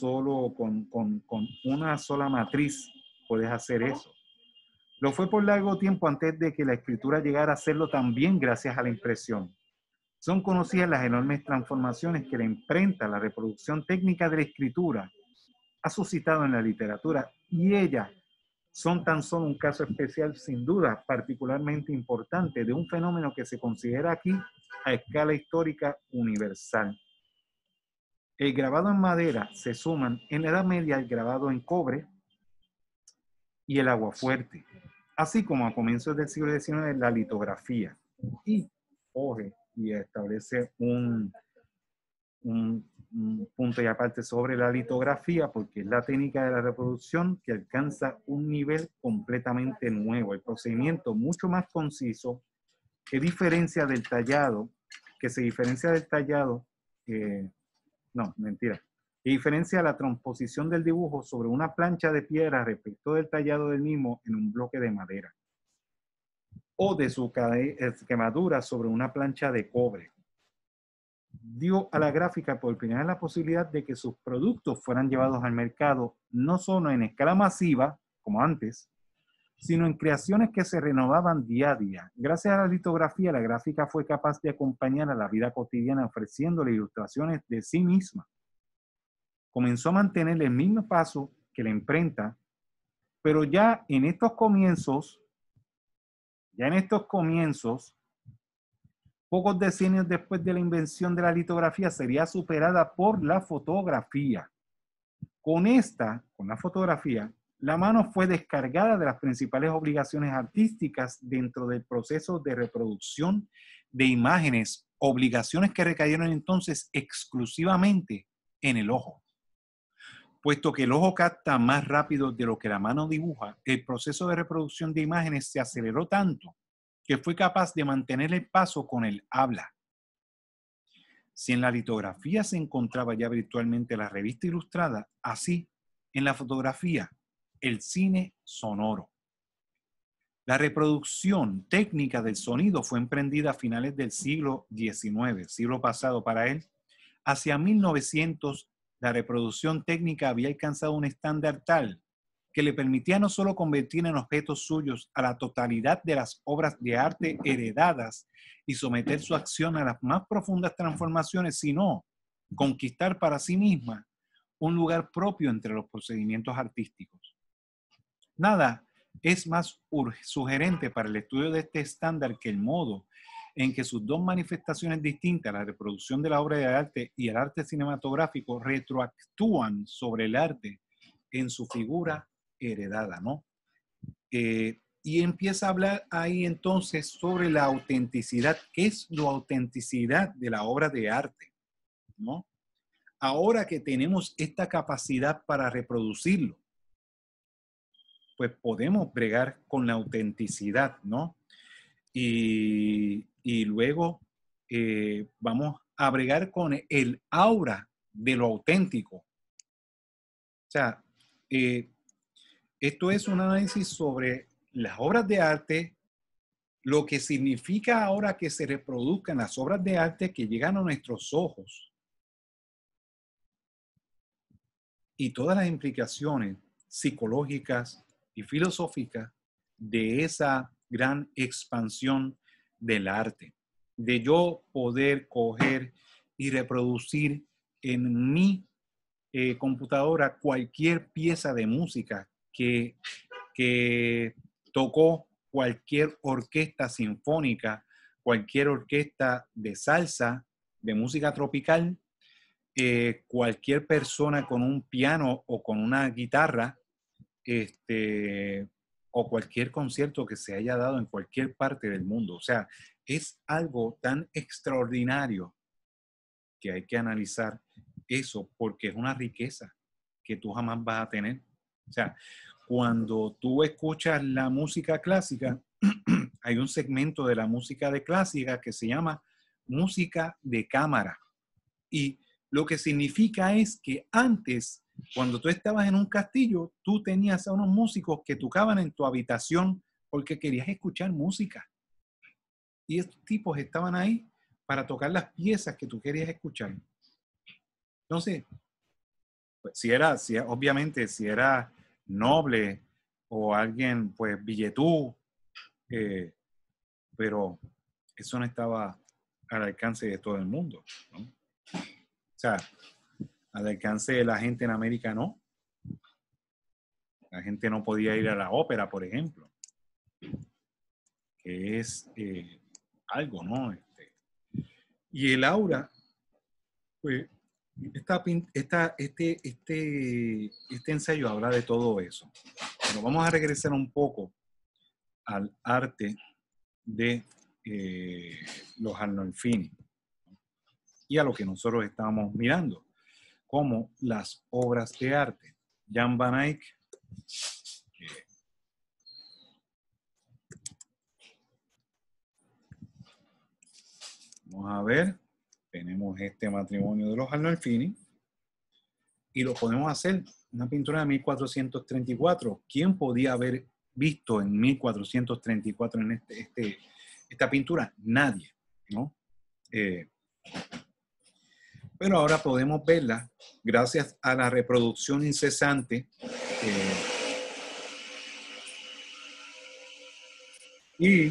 una sola matriz puedes hacer eso. Lo fue por largo tiempo antes de que la escritura llegara a hacerlo también gracias a la impresión. Son conocidas las enormes transformaciones que la imprenta, la reproducción técnica de la escritura, ha suscitado en la literatura, y ellas son tan solo un caso especial, sin duda, particularmente importante, de un fenómeno que se considera aquí a escala histórica universal. El grabado en madera se suman en la Edad Media el grabado en cobre y el aguafuerte, así como a comienzos del siglo XIX la litografía. Y coge y establece un punto y aparte sobre la litografía, porque es la técnica de la reproducción que alcanza un nivel completamente nuevo. El procedimiento mucho más conciso que se diferencia del tallado, que diferencia la transposición del dibujo sobre una plancha de piedra respecto del tallado del mismo en un bloque de madera, o de su quemadura sobre una plancha de cobre. Dio a la gráfica por primera vez la posibilidad de que sus productos fueran llevados al mercado no solo en escala masiva, como antes, sino en creaciones que se renovaban día a día. Gracias a la litografía, la gráfica fue capaz de acompañar a la vida cotidiana ofreciéndole ilustraciones de sí misma. Comenzó a mantener el mismo paso que la imprenta, pero ya en estos comienzos, pocos decenios después de la invención de la litografía, sería superada por la fotografía. Con la fotografía, La mano fue descargada de las principales obligaciones artísticas dentro del proceso de reproducción de imágenes, obligaciones que recayeron entonces exclusivamente en el ojo. Puesto que el ojo capta más rápido de lo que la mano dibuja, el proceso de reproducción de imágenes se aceleró tanto que fue capaz de mantener el paso con el habla. Si en la litografía se encontraba ya virtualmente la revista ilustrada, así en la fotografía, el cine sonoro. La reproducción técnica del sonido fue emprendida a finales del siglo XIX, siglo pasado para él. Hacia 1900, la reproducción técnica había alcanzado un estándar tal que le permitía no solo convertir en objetos suyos a la totalidad de las obras de arte heredadas y someter su acción a las más profundas transformaciones, sino conquistar para sí misma un lugar propio entre los procedimientos artísticos. Nada es más sugerente para el estudio de este estándar que el modo en que sus dos manifestaciones distintas, la reproducción de la obra de arte y el arte cinematográfico, retroactúan sobre el arte en su figura heredada, ¿no? Y empieza a hablar ahí entonces sobre la autenticidad. ¿Qué es la autenticidad de la obra de arte? ¿No? Ahora que tenemos esta capacidad para reproducirlo, pues podemos bregar con la autenticidad, ¿no? Y luego vamos a bregar con el aura de lo auténtico. O sea, esto es un análisis sobre las obras de arte, lo que significa ahora que se reproduzcan las obras de arte que llegan a nuestros ojos y todas las implicaciones psicológicas y filosóficas de esa gran expansión del arte, de yo poder coger y reproducir en mi computadora cualquier pieza de música que tocó cualquier orquesta sinfónica, cualquier orquesta de salsa, de música tropical, cualquier persona con un piano o con una guitarra, o cualquier concierto que se haya dado en cualquier parte del mundo. O sea, es algo tan extraordinario que hay que analizar eso porque es una riqueza que tú jamás vas a tener. O sea, cuando tú escuchas la música clásica, hay un segmento de la música de clásica que se llama música de cámara. Y lo que significa es que antes, cuando tú estabas en un castillo, tú tenías a unos músicos que tocaban en tu habitación porque querías escuchar música. Y estos tipos estaban ahí para tocar las piezas que tú querías escuchar. Entonces, pues, obviamente, si era noble o alguien, pues, billetú, pero eso no estaba al alcance de todo el mundo, ¿no? O sea, al alcance de la gente en América no. La gente no podía ir a la ópera, por ejemplo, que es algo, ¿no? Y el aura, pues, este ensayo habla de todo eso. Pero vamos a regresar un poco al arte de los Arnolfini y a lo que nosotros estábamos mirando, como las obras de arte. Jan van Eyck, vamos a ver, tenemos este matrimonio de los Arnolfini y lo podemos hacer, una pintura de 1434. ¿Quién podía haber visto en 1434 en esta pintura? Nadie, ¿no? Pero ahora podemos verla gracias a la reproducción incesante y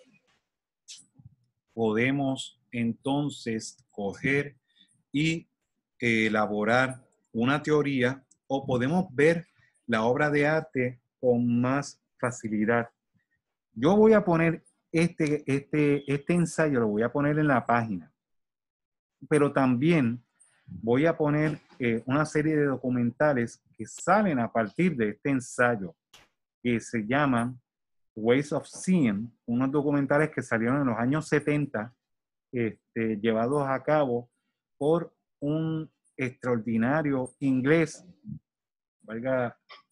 podemos entonces coger y elaborar una teoría o podemos ver la obra de arte con más facilidad. Yo voy a poner este ensayo, lo voy a poner en la página, pero también voy a poner una serie de documentales que salen a partir de este ensayo, que se llaman Ways of Seeing, unos documentales que salieron en los años 70, llevados a cabo por un extraordinario inglés, valga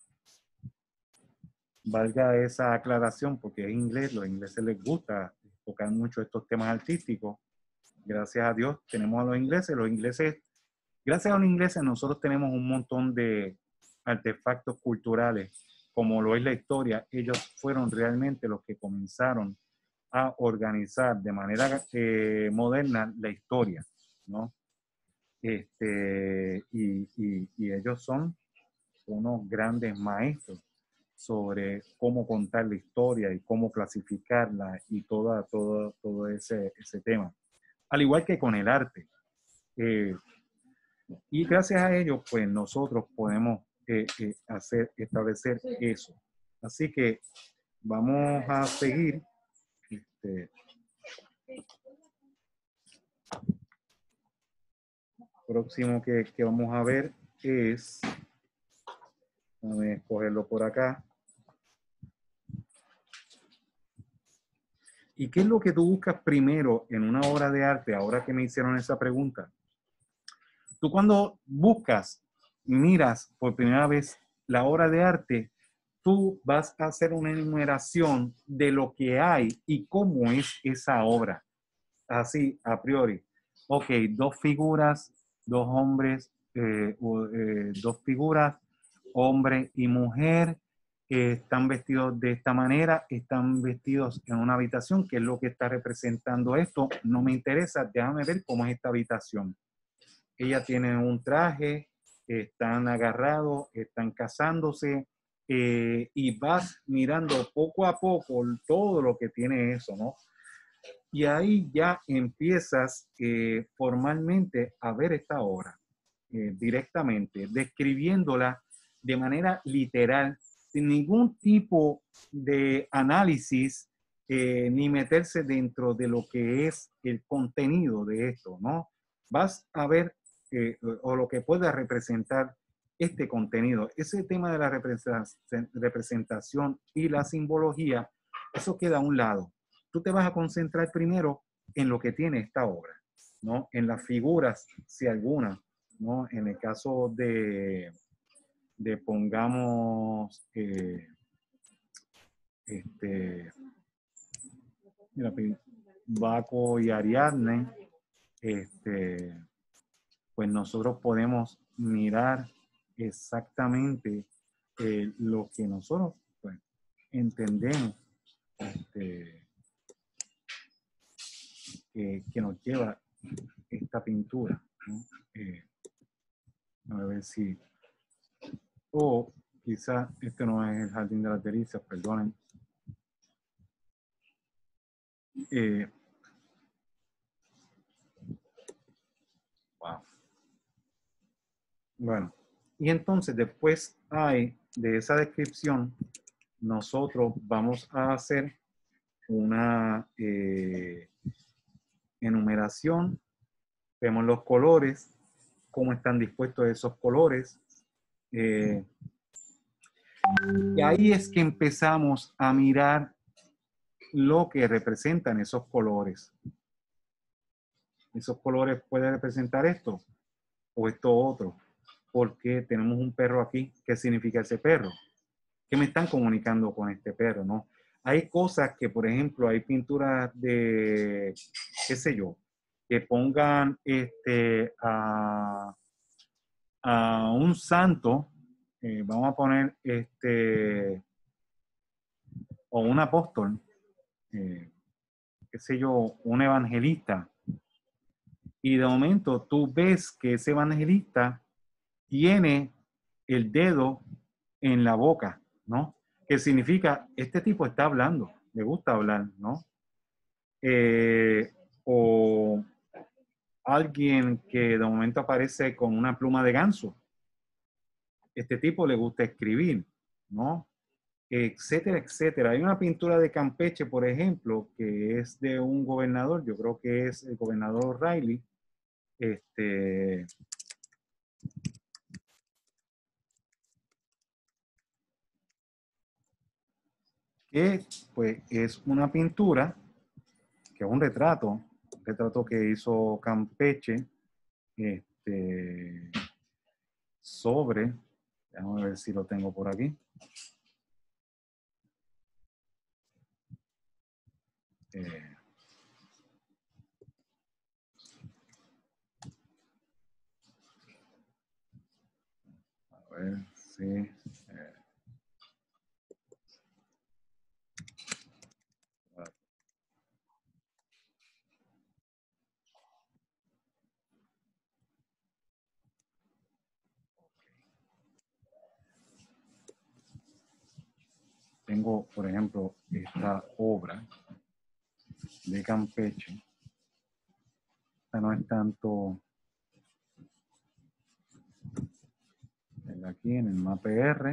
esa aclaración porque es inglés, los ingleses les gusta tocar mucho estos temas artísticos. Gracias a Dios tenemos a los ingleses, gracias a los ingleses nosotros tenemos un montón de artefactos culturales, como lo es la historia. Ellos fueron realmente los que comenzaron a organizar de manera moderna la historia, ¿no? Y ellos son unos grandes maestros sobre cómo contar la historia y cómo clasificarla y todo ese tema. Al igual que con el arte. Y gracias a ellos, pues nosotros podemos establecer eso. Así que vamos a seguir. Próximo que vamos a ver es, déjame escogerlo por acá. ¿Y qué es lo que tú buscas primero en una obra de arte? Ahora que me hicieron esa pregunta. Tú cuando buscas, miras por primera vez la obra de arte, tú vas a hacer una enumeración de lo que hay y cómo es esa obra. Así, a priori. Ok, dos figuras, dos hombres, dos figuras, hombre y mujer, están vestidos de esta manera, están vestidos en una habitación, ¿qué es lo que está representando esto? No me interesa, déjame ver cómo es esta habitación. Ella tiene un traje, están agarrados, están casándose, y vas mirando poco a poco todo lo que tiene eso, ¿no? Y ahí ya empiezas formalmente a ver esta obra directamente, describiéndola de manera literal, sin ningún tipo de análisis ni meterse dentro de lo que es el contenido de esto, ¿no? Vas a ver o lo que pueda representar este contenido. Ese tema de la representación y la simbología, eso queda a un lado. Tú te vas a concentrar primero en lo que tiene esta obra, ¿no? En las figuras, si alguna, ¿no? En el caso de pongamos, mira, Baco y Ariadne, pues nosotros podemos mirar exactamente lo que nosotros pues, entendemos que nos lleva esta pintura, ¿no? A ver si... O quizás este no es el Jardín de las Delicias, perdonen. Wow. Bueno, y entonces después hay de esa descripción, nosotros vamos a hacer una enumeración, vemos los colores, cómo están dispuestos esos colores. Y ahí es que empezamos a mirar lo que representan esos colores. Esos colores pueden representar esto o esto otro. Porque tenemos un perro aquí. ¿Qué significa ese perro? ¿Qué me están comunicando con este perro, no? Hay cosas que, por ejemplo, hay pinturas de, qué sé yo, que pongan a un santo, vamos a poner o un apóstol, qué sé yo, un evangelista. Y de momento tú ves que ese evangelista tiene el dedo en la boca, ¿no? Que significa, este tipo está hablando, le gusta hablar, ¿no? O alguien que de momento aparece con una pluma de ganso. Este tipo le gusta escribir, ¿no? Etcétera, etcétera. Hay una pintura de Campeche, por ejemplo, que es de un gobernador, yo creo que es el gobernador O'Reilly, que pues es una pintura, que es un retrato que hizo Campeche, sobre, déjame ver si lo tengo por aquí. A ver si... tengo, por ejemplo, esta obra de Campeche. Esta no es tanto aquí en el MAPR.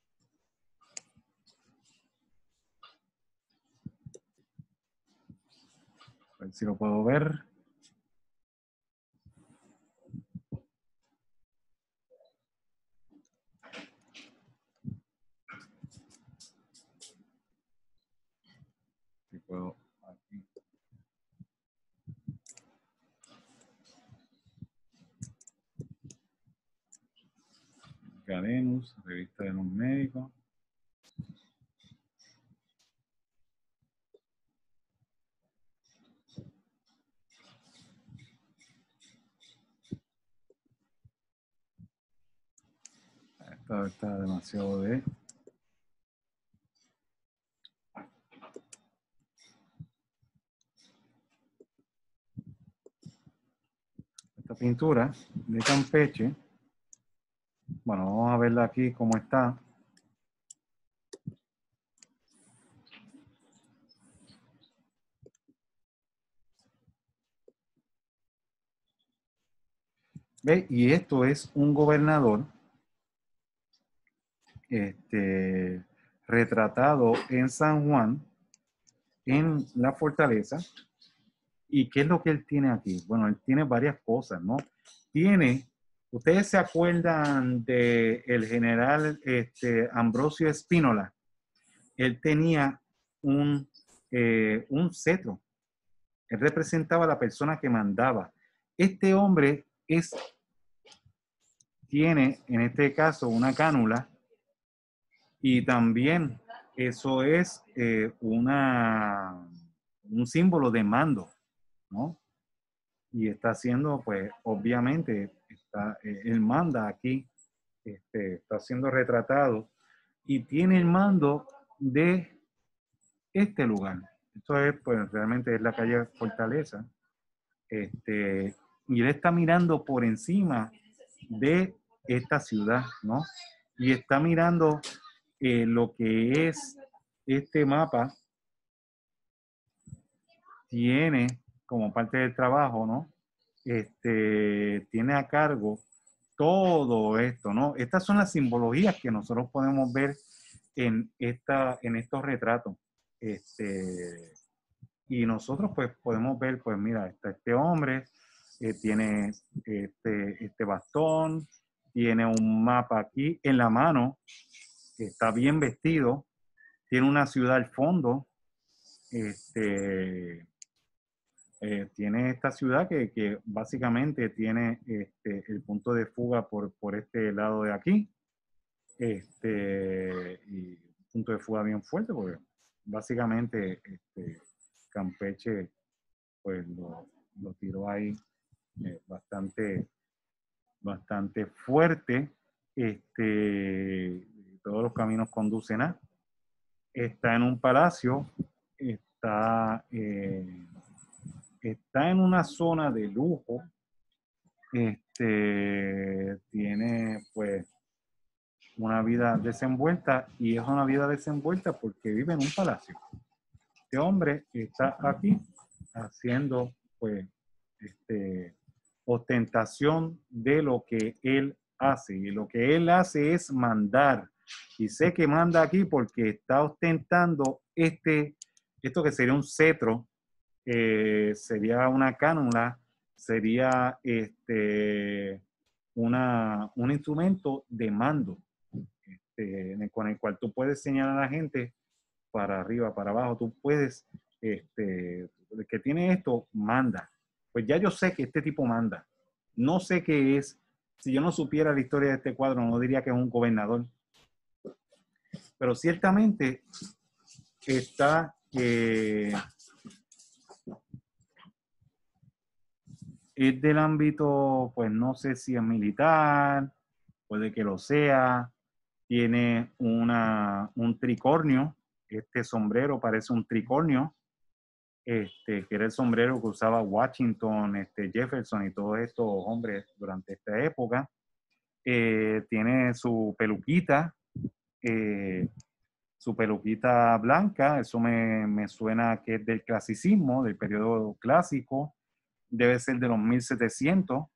A ver si lo puedo ver. Si puedo aquí. Galenus, revista de los médicos. Esta está demasiado de... Esta pintura de Campeche. Bueno, vamos a verla aquí cómo está. ¿Ve? Y esto es un gobernador retratado en San Juan, en la fortaleza. ¿Y qué es lo que él tiene aquí? Bueno, él tiene varias cosas, ¿no? Tiene, ¿ustedes se acuerdan de el general Ambrosio Spínola? Él tenía un cetro. Él representaba a la persona que mandaba. Este hombre tiene, en este caso, una cánula y también eso es un símbolo de mando, ¿no? Y está haciendo, pues, obviamente, él manda aquí, está siendo retratado y tiene el mando de este lugar. Esto es, pues, realmente es la calle Fortaleza. Y él está mirando por encima de esta ciudad, ¿no? Y está mirando lo que es este mapa, tiene como parte del trabajo, ¿no? Tiene a cargo todo esto, ¿no? Estas son las simbologías que nosotros podemos ver en estos retratos. Y nosotros pues podemos ver, pues mira, está este hombre, tiene este bastón, tiene un mapa aquí en la mano, está bien vestido, tiene una ciudad al fondo, tiene esta ciudad que básicamente tiene el punto de fuga por este lado de aquí, y un punto de fuga bien fuerte, porque básicamente Campeche pues lo tiró ahí bastante fuerte. Todos los caminos conducen a. Está en un palacio, está en una zona de lujo. Tiene pues una vida desenvuelta y es una vida desenvuelta porque vive en un palacio. Este hombre está aquí haciendo pues ostentación de lo que él hace, y lo que él hace es mandar, y sé que manda aquí porque está ostentando esto que sería un cetro, sería una cánula, sería un instrumento de mando, con el cual tú puedes señalar a la gente para arriba, para abajo. Tú puedes, el que tiene esto, manda. Pues ya yo sé que este tipo manda. No sé qué es. Si yo no supiera la historia de este cuadro, no diría que es un gobernador. Pero ciertamente está es del ámbito, pues no sé si es militar, puede que lo sea. Tiene un tricornio. Este sombrero parece un tricornio, que era el sombrero que usaba Washington, Jefferson y todos estos hombres durante esta época. Tiene su peluquita blanca. Eso me suena que es del clasicismo, del periodo clásico. Debe ser de los 1700,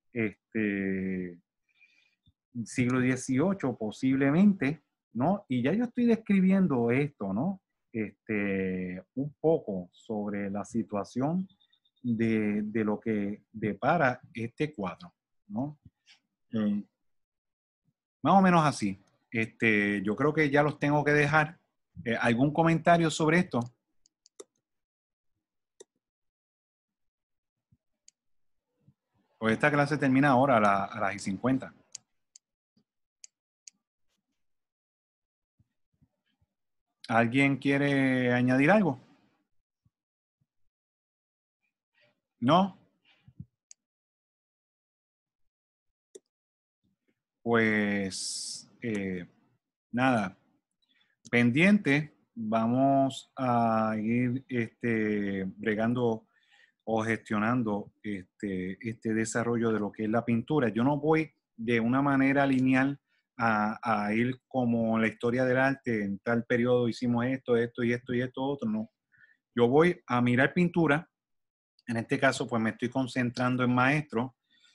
siglo XVIII posiblemente, ¿no? Y ya yo estoy describiendo esto, ¿no? Un poco sobre la situación de lo que depara este cuadro, ¿no? Más o menos así. Yo creo que ya los tengo que dejar. ¿Algún comentario sobre esto? Pues esta clase termina ahora a las 50. ¿Alguien quiere añadir algo? ¿No? Pues nada, pendiente. Vamos a ir bregando o gestionando este desarrollo de lo que es la pintura. Yo no voy de una manera lineal a ir como la historia del arte. En tal periodo hicimos esto, esto y esto y esto otro. No. Yo voy a mirar pintura. En este caso, pues me estoy concentrando en maestros.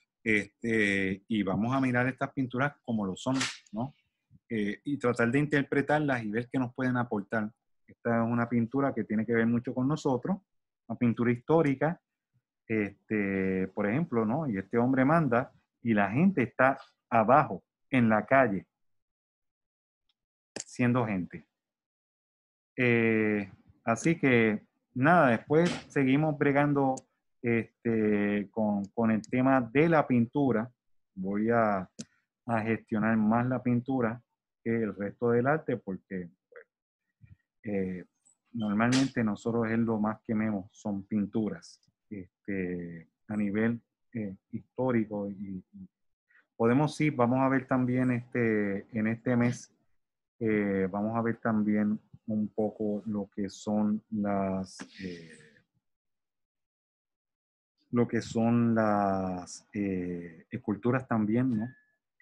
Y vamos a mirar estas pinturas como lo son, ¿no? Y tratar de interpretarlas y ver qué nos pueden aportar. Esta es una pintura que tiene que ver mucho con nosotros, una pintura histórica, por ejemplo, ¿no? Y este hombre manda y la gente está abajo, en la calle, siendo gente. Así que, nada, después seguimos bregando con el tema de la pintura. Voy a gestionar más la pintura que el resto del arte porque normalmente nosotros es lo más que vemos, son pinturas a nivel histórico y podemos, sí, vamos a ver también en este mes, vamos a ver también un poco lo que son las esculturas también, ¿no?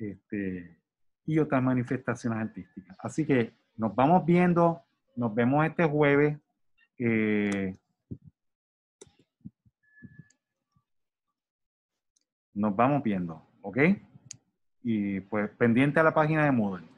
Y otras manifestaciones artísticas. Así que nos vamos viendo, nos vemos este jueves. Nos vamos viendo, ¿ok? Y pues pendiente a la página de Moodle.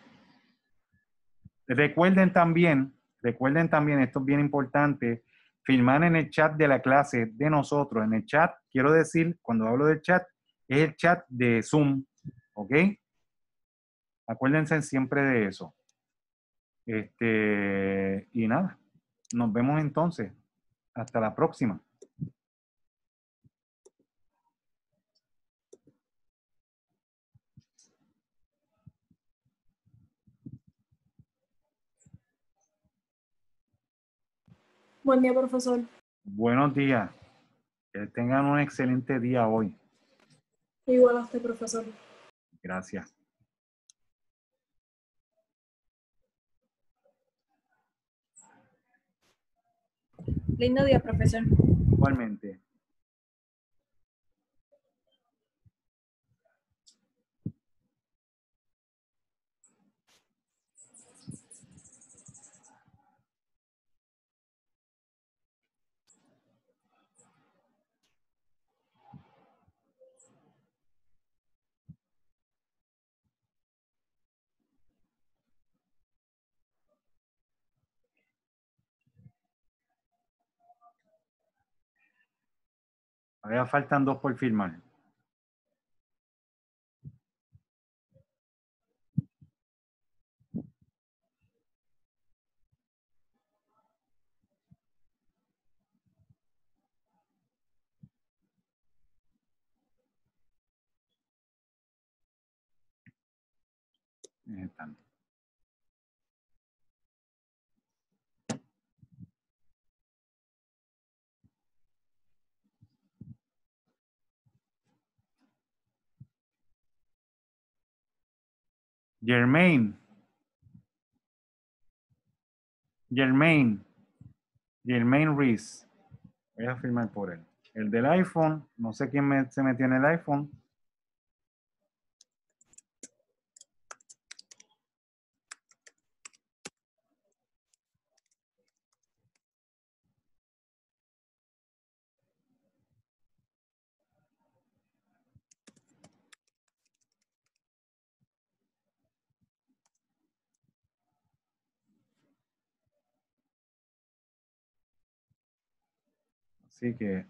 Recuerden también, esto es bien importante, filmar en el chat de la clase de nosotros. En el chat, quiero decir, cuando hablo del chat, es el chat de Zoom, ¿ok? Acuérdense siempre de eso. Y nada, nos vemos entonces. Hasta la próxima. Buen día, profesor. Buenos días. Que tengan un excelente día hoy. Igual a usted, profesor. Gracias. Lindo día, profesor. Igualmente. Todavía faltan 2 por firmar. Están. Germain. Germain. Germain Reese. Voy a firmar por él. El del iPhone. No sé quién se metió en el iPhone. Así que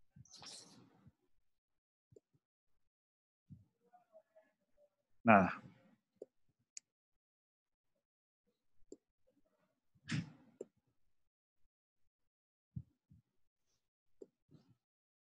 nada.